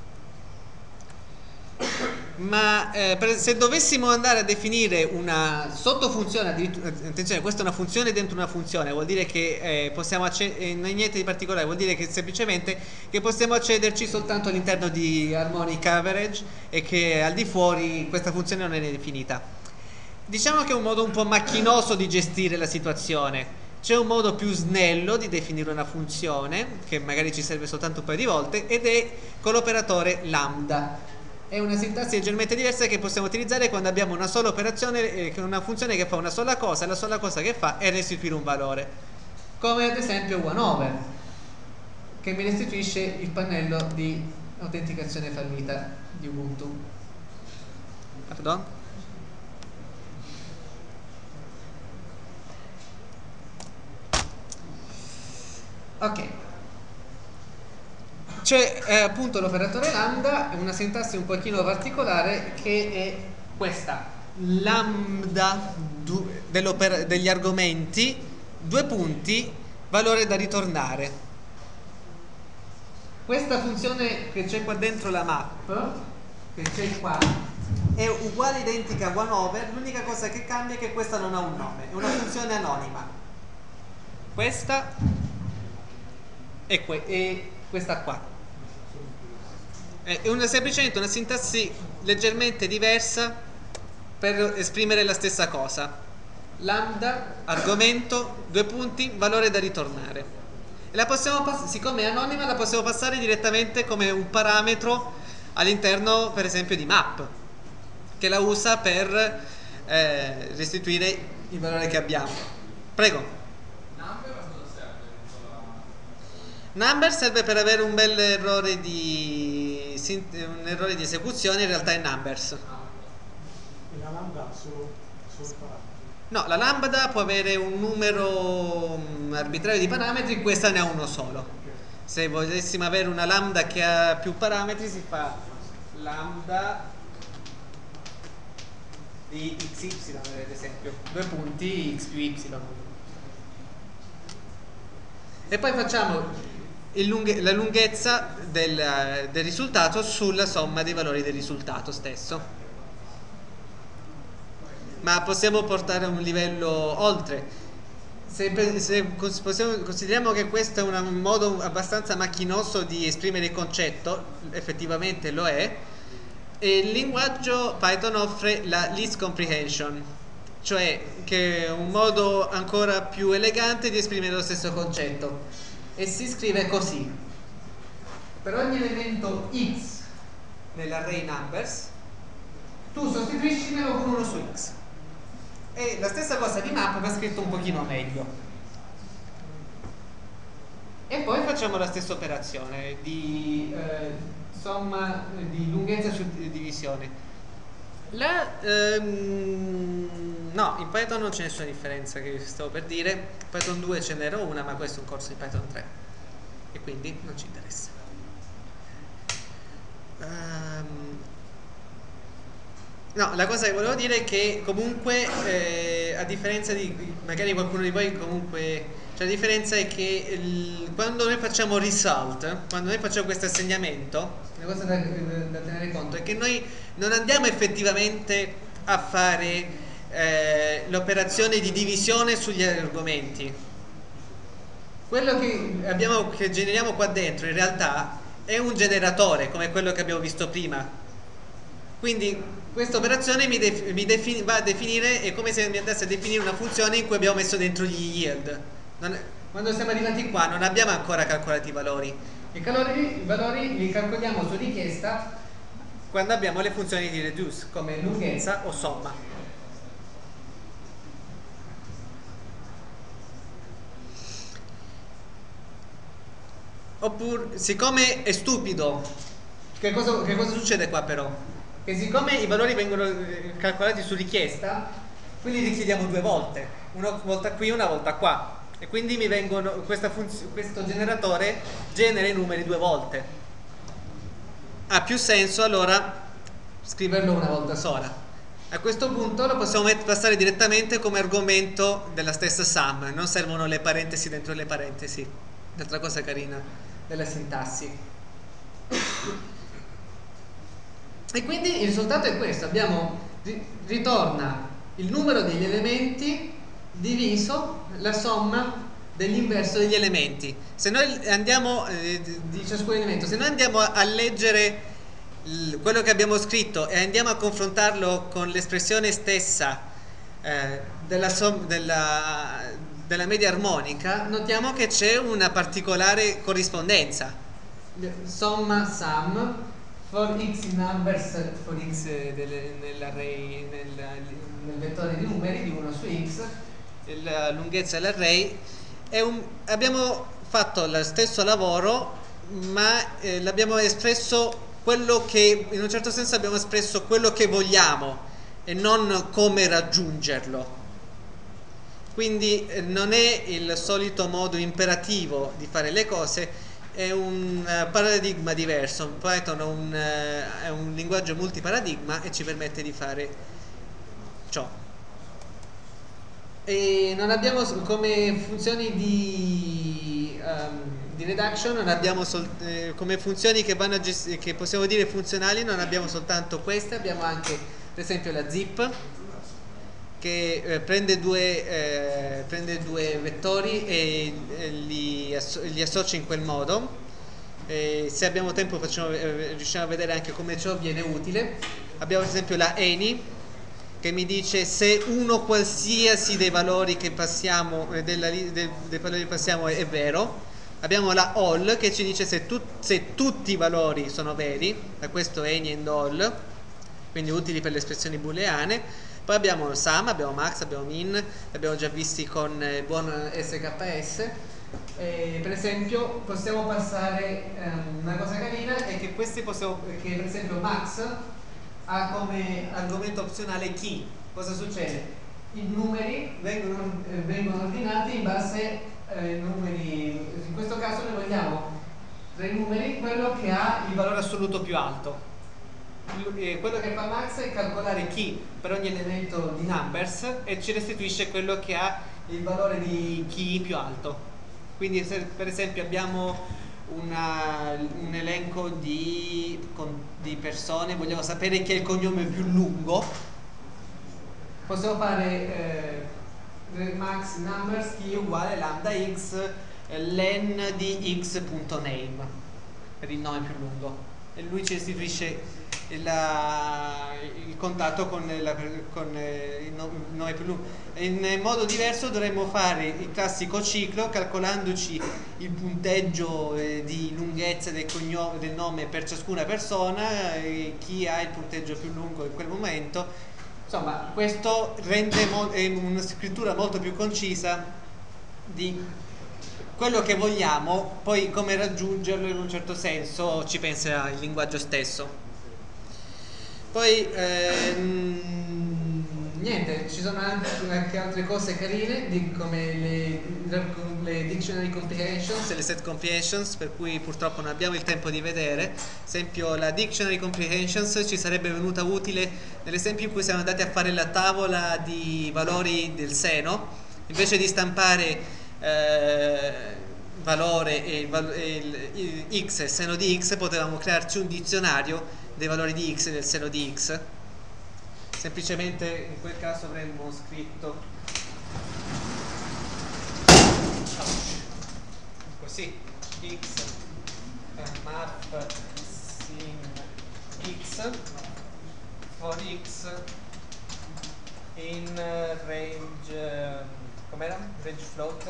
Ma se dovessimo andare a definire una sottofunzione, attenzione, questa è una funzione dentro una funzione, vuol dire che non è niente di particolare, vuol dire che semplicemente che possiamo accederci soltanto all'interno di harmonic average e che al di fuori questa funzione non è definita. Diciamo che è un modo un po' macchinoso di gestire la situazione. C'è un modo più snello di definire una funzione che magari ci serve soltanto un paio di volte ed è con l'operatore lambda. È una sintassi leggermente diversa che possiamo utilizzare quando abbiamo una sola operazione, una funzione che fa una sola cosa, e la sola cosa che fa è restituire un valore, come ad esempio 1 over, che mi restituisce il pannello di autenticazione fallita di Ubuntu. Pardon? Ok. C'è appunto l'operatore lambda, una sintassi un pochino particolare che è questa: lambda degli argomenti, due punti, valore da ritornare. Questa funzione che c'è qua dentro la map, che c'è qua, è uguale, identica a 1 over, l'unica cosa che cambia è che questa non ha un nome, è una funzione anonima. Questa e questa qua. È semplicemente una sintassi leggermente diversa per esprimere la stessa cosa. Lambda, argomento, due punti, valore da ritornare. E la possiamo siccome è anonima, la possiamo passare direttamente come un parametro all'interno, per esempio, di map, che la usa per restituire il valore che abbiamo. Prego. Number serve per avere un bel errore di esecuzione, in realtà è numbers.
E la lambda solo parametri?
No, la lambda può avere un numero arbitrario di parametri, questa ne ha uno solo. Se volessimo avere una lambda che ha più parametri si fa lambda di xy, ad esempio, due punti x più y. E poi facciamo la lunghezza del risultato sulla somma dei valori del risultato stesso. Ma possiamo portare a un livello oltre. Consideriamo che questo è un modo abbastanza macchinoso di esprimere il concetto, effettivamente lo è, e il linguaggio Python offre la least comprehension, cioè che è un modo ancora più elegante di esprimere lo stesso concetto. E si scrive così: per ogni elemento x nell'array numbers tu sostituiscimelo con 1 su x. E la stessa cosa di map va scritto un pochino meglio. E poi facciamo la stessa operazione di somma di lunghezza su divisione. No, in Python non c'è nessuna differenza, che stavo per dire. In Python 2 ce n'era una, ma questo è un corso di Python 3 e quindi non ci interessa. No, la cosa che volevo dire è che comunque a differenza di magari qualcuno di voi comunque, cioè la differenza è che quando noi facciamo result, quando noi facciamo questo assegnamento, una cosa da tenere conto è che noi non andiamo effettivamente a fare l'operazione di divisione sugli argomenti. Quello che generiamo qua dentro in realtà è un generatore, come quello che abbiamo visto prima. Quindi questa operazione va a definire, è come se mi andasse a definire una funzione in cui abbiamo messo dentro gli yield. Quando siamo arrivati qua non abbiamo ancora calcolato i valori. I valori li calcoliamo su richiesta quando abbiamo le funzioni di reduce, come lunghezza o somma. Oppure, siccome è stupido, che cosa succede qua però? Che siccome i valori vengono calcolati su richiesta, quindi li chiediamo due volte, una volta qui e una volta qua, e quindi mi vengono, questo generatore genera i numeri due volte. Ha più senso allora scriverlo una volta sola. A questo punto lo possiamo passare direttamente come argomento della stessa sum, non servono le parentesi dentro le parentesi. Un'altra cosa carina della sintassi. E quindi il risultato è questo: ritorna il numero degli elementi diviso la somma dell'inverso degli elementi. Se noi andiamo di ciascun elemento, se noi andiamo a leggere quello che abbiamo scritto e andiamo a confrontarlo con l'espressione stessa della media armonica, notiamo che c'è una particolare corrispondenza. Somma sum for x in numbers, for x nell'array, nel vettore di numeri di 1 su x, la lunghezza dell'array. Abbiamo fatto lo stesso lavoro, ma l'abbiamo espresso quello che, in un certo senso abbiamo espresso quello che vogliamo e non come raggiungerlo. Quindi non è il solito modo imperativo di fare le cose, è un paradigma diverso. Python è un linguaggio multiparadigma e ci permette di fare ciò. E non abbiamo come funzioni di reduction, non abbiamo come funzioni che possiamo dire funzionali, non abbiamo soltanto queste, abbiamo anche per esempio la zip, che prende due vettori e li associa in quel modo. Se abbiamo tempo riusciamo a vedere anche come ciò viene utile. Abbiamo per esempio la any, che mi dice se uno qualsiasi dei valori che passiamo dei valori che passiamo è vero. Abbiamo la all, che ci dice se tutti i valori sono veri. Da questo any and all, quindi utili per le espressioni booleane. Poi abbiamo sum, abbiamo max, abbiamo min, li abbiamo già visti con il buon SKS. Per esempio possiamo passare una cosa carina è che che per esempio max ha come argomento opzionale key. Cosa succede? I numeri vengono ordinati in base ai numeri. In questo caso noi vogliamo tra i numeri quello che ha il valore assoluto più alto. Quello che fa max è calcolare key per ogni elemento di numbers e ci restituisce quello che ha il valore di key più alto. Quindi se per esempio abbiamo un elenco di persone, vogliamo sapere chi è il cognome più lungo, possiamo fare max numbers key uguale lambda x len di x.name per il nome più lungo, e lui ci restituisce il contatto con il nome più lungo. In modo diverso dovremmo fare il classico ciclo calcolandoci il punteggio di lunghezza del nome per ciascuna persona, chi ha il punteggio più lungo in quel momento. Insomma, questo rende una scrittura molto più concisa di quello che vogliamo. Poi come raggiungerlo in un certo senso ci pensa il linguaggio stesso. Poi niente, ci sono anche altre cose carine come le dictionary comprehensions e le set comprehensions, per cui purtroppo non abbiamo il tempo di vedere. Ad esempio la dictionary comprehensions ci sarebbe venuta utile nell'esempio in cui siamo andati a fare la tavola di valori del seno. Invece di stampare valore e il x e il seno di x, potevamo crearci un dizionario dei valori di x e del seno di x. Semplicemente in quel caso avremmo scritto così: x map sim x for x in range com'era? Range float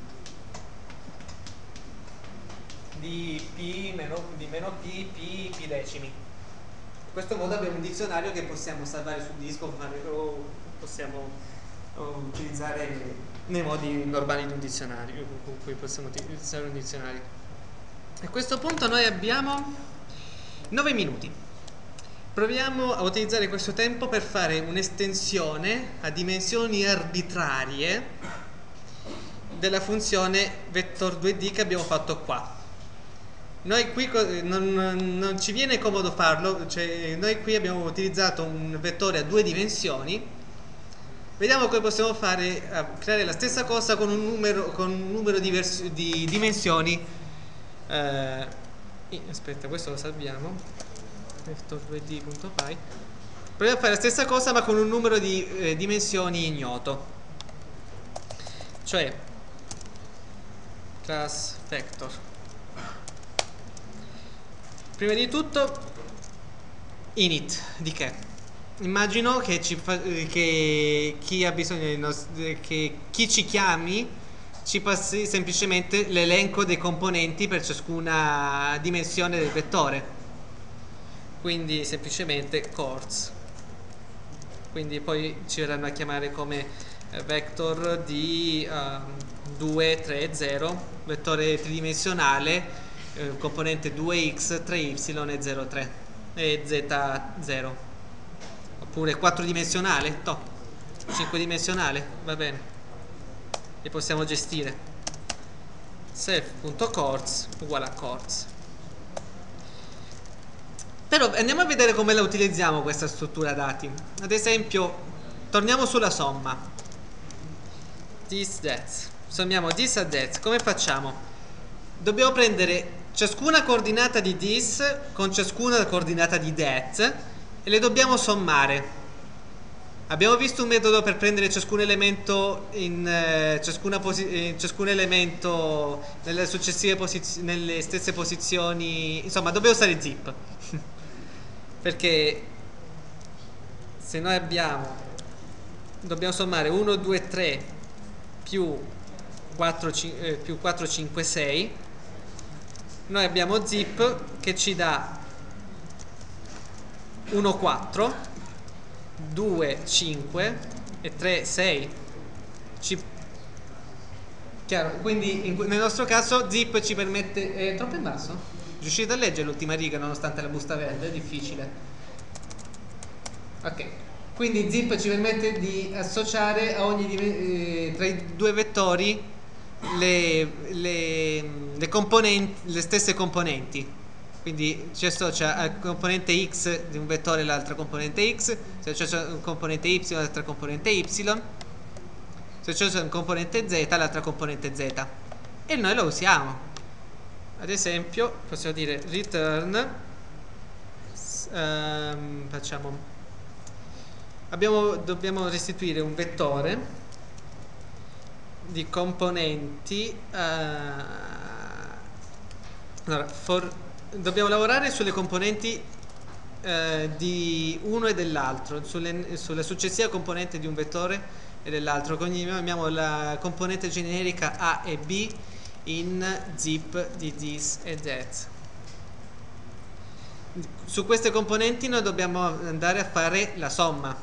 di meno p decimi. In questo modo abbiamo un dizionario che possiamo salvare sul disco o possiamo utilizzare nei modi normali di un dizionario, con cui possiamo utilizzare un dizionario. A questo punto noi abbiamo 9 minuti. Proviamo a utilizzare questo tempo per fare un'estensione a dimensioni arbitrarie della funzione vector 2D che abbiamo fatto qua. Noi qui non ci viene comodo farlo, cioè noi qui abbiamo utilizzato un vettore a 2 dimensioni. Vediamo come possiamo fare a creare la stessa cosa con un numero di dimensioni. Aspetta, questo lo salviamo. Vector2d.py. Proviamo a fare la stessa cosa ma con un numero di dimensioni ignoto. Cioè class vector. Prima di tutto init di che? Immagino che chi ha bisogno che chi ci chiami ci passi semplicemente l'elenco dei componenti per ciascuna dimensione del vettore. Quindi semplicemente chords. Quindi poi ci verranno a chiamare come vector di 2, 3, 0, vettore tridimensionale, componente 2x, 3y e 0, 3 e z0. Oppure 4 dimensionale, 5 dimensionale, va bene, e possiamo gestire self.chords uguale a chords. Però andiamo a vedere come la utilizziamo questa struttura dati. Ad esempio torniamo sulla somma this that, sommiamo this a that. Come facciamo? Dobbiamo prendere ciascuna coordinata di this con ciascuna coordinata di that e le dobbiamo sommare. Abbiamo visto un metodo per prendere ciascun elemento ciascun elemento nelle successive nelle stesse posizioni. Insomma, dobbiamo usare zip perché se noi dobbiamo sommare 1, 2, 3 più 4, 5, 6. Noi abbiamo zip che ci dà 1, 4, 2, 5 e 3, 6. Chiaro? Quindi nel nostro caso zip ci permette... È troppo in basso? Riuscite a leggere l'ultima riga nonostante la busta verde? È difficile. Ok. Quindi zip ci permette di associare a ogni tra i due vettori le componenti, le stesse componenti. Quindi ci associa al componente x di un vettore l'altra componente x, si associa un componente y l'altra componente y, si associa un componente z l'altra componente z, e noi lo usiamo. Ad esempio possiamo dire return, dobbiamo restituire un vettore di componenti. Allora, dobbiamo lavorare sulle componenti di uno e dell'altro, sulla successiva componente di un vettore e dell'altro. Quindi chiamiamo la componente generica A e B in zip di this e that. Su queste componenti noi dobbiamo andare a fare la somma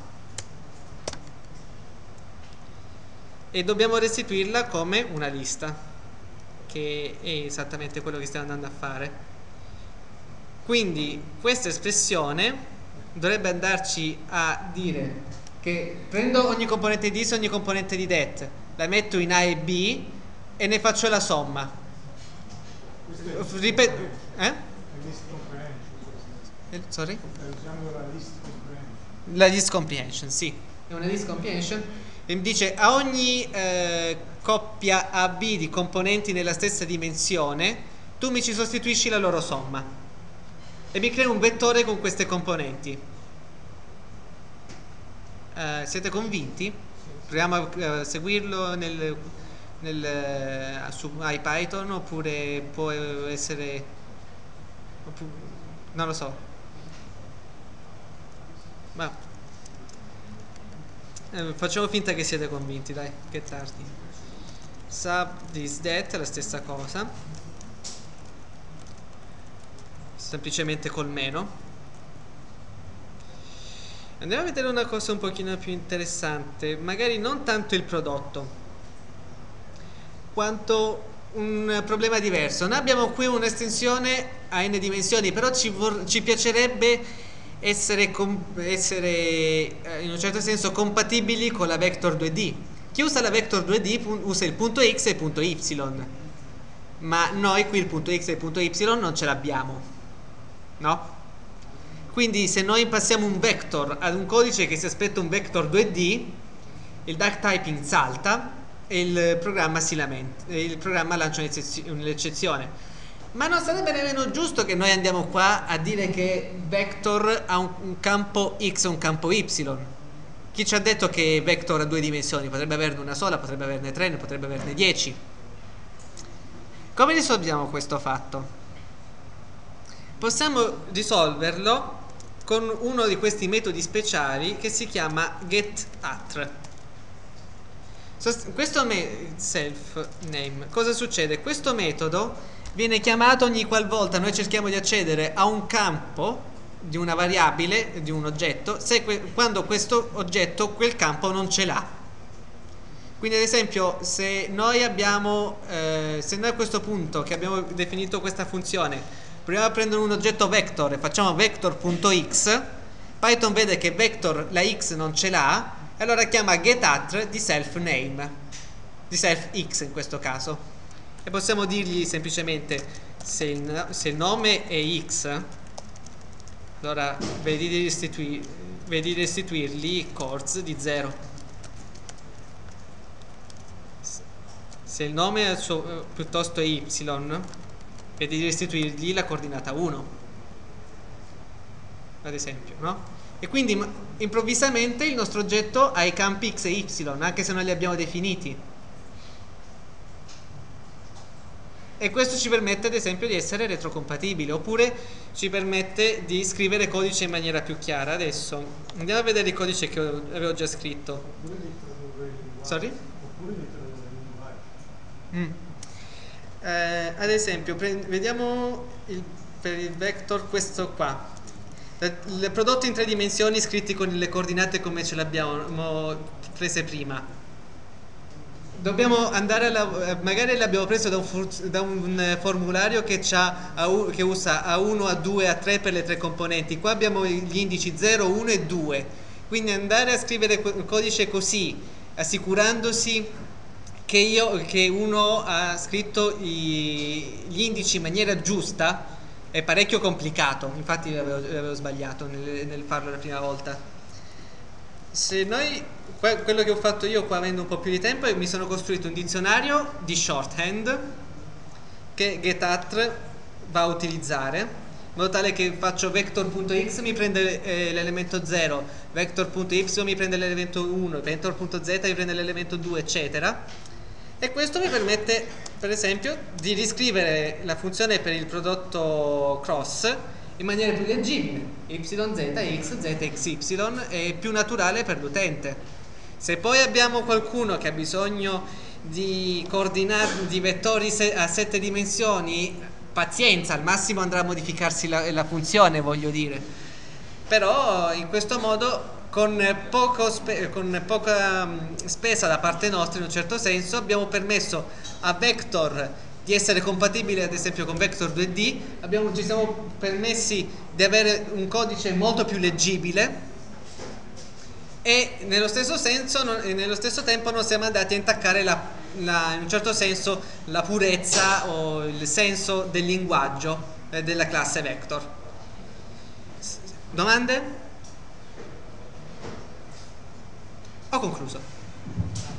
e dobbiamo restituirla come una lista, che è esattamente quello che stiamo andando a fare. Quindi questa espressione dovrebbe andarci a dire che prendo ogni componente di this e ogni componente di that, la metto in A e B e ne faccio la somma. Ripeto,
List comprehension.
sorry?
Usiamo la list comprehension.
La list comprehension, sì, è una list comprehension e mi dice a ogni coppia AB di componenti nella stessa dimensione tu mi ci sostituisci la loro somma e mi crea un vettore con queste componenti. Siete convinti? Proviamo a seguirlo su IPython oppure può essere, non lo so, ma facciamo finta che siete convinti, dai, che è tardi. Sub this that è la stessa cosa, semplicemente col meno. Andiamo a vedere una cosa un pochino più interessante, magari non tanto il prodotto quanto un problema diverso. Noi abbiamo qui un'estensione a n dimensioni, però ci piacerebbe essere in un certo senso compatibili con la vector 2D. Chi usa la vector 2D usa il punto x e il punto y, ma noi qui il punto x e il punto y non ce l'abbiamo, no? Quindi se noi passiamo un vector ad un codice che si aspetta un vector 2D, il duck typing salta e il programma si lamenta, il programma lancia un'eccezione. Ma non sarebbe nemmeno giusto che noi andiamo qua a dire che vector ha un campo x e un campo y. Chi ci ha detto che vector ha due dimensioni? Potrebbe averne una sola, potrebbe averne tre, ne potrebbe averne 10. Come risolviamo questo fatto? Possiamo risolverlo con uno di questi metodi speciali che si chiama getAttr. Questo self name, cosa succede? Questo metodo viene chiamato ogni qualvolta noi cerchiamo di accedere a un campo di una variabile, di un oggetto, quando questo oggetto quel campo non ce l'ha. Quindi ad esempio se noi a questo punto che abbiamo definito questa funzione proviamo a prendere un oggetto vector e facciamo vector.x, Python vede che vector la x non ce l'ha e allora chiama getAttr di self name, di self x in questo caso, e possiamo dirgli semplicemente se il nome è x, allora vedi di restituirgli chords di 0. Se il nome è piuttosto è y, vedi di restituirgli la coordinata 1, ad esempio, no? E quindi improvvisamente il nostro oggetto ha i campi x e y, anche se non li abbiamo definiti. E questo ci permette ad esempio di essere retrocompatibili, oppure ci permette di scrivere codice in maniera più chiara. Adesso andiamo a vedere il codice che avevo già scritto. Sorry?
Oppure di tradurre
Ad esempio vediamo per il vector questo qua, il prodotto in 3 dimensioni scritti con le coordinate come ce l'abbiamo prese prima. Dobbiamo andare magari l'abbiamo preso da un formulario che usa A1, A2, A3 per le 3 componenti. Qua abbiamo gli indici 0, 1 e 2, quindi andare a scrivere il codice così, assicurandosi che uno ha scritto gli indici in maniera giusta, è parecchio complicato. Infatti avevo sbagliato nel farlo la prima volta. Se noi, quello che ho fatto io qua avendo un po' più di tempo, mi sono costruito un dizionario di shorthand che getAttr va a utilizzare, in modo tale che faccio vector.x mi prende l'elemento 0, vector.y mi prende l'elemento 1, vector.z mi prende l'elemento 2, eccetera. E questo mi permette, per esempio, di riscrivere la funzione per il prodotto cross in maniera più leggibile. YZ, X, Z, XY è più naturale per l'utente. Se poi abbiamo qualcuno che ha bisogno di coordinate di vettori a 7 dimensioni, pazienza, al massimo andrà a modificarsi la funzione, voglio dire. Però in questo modo con poca spesa da parte nostra, in un certo senso, abbiamo permesso a vector di essere compatibile ad esempio con Vector 2D, ci siamo permessi di avere un codice molto più leggibile e nello stesso tempo non siamo andati a intaccare in un certo senso la purezza o il senso del linguaggio della classe Vector. Domande? Ho concluso.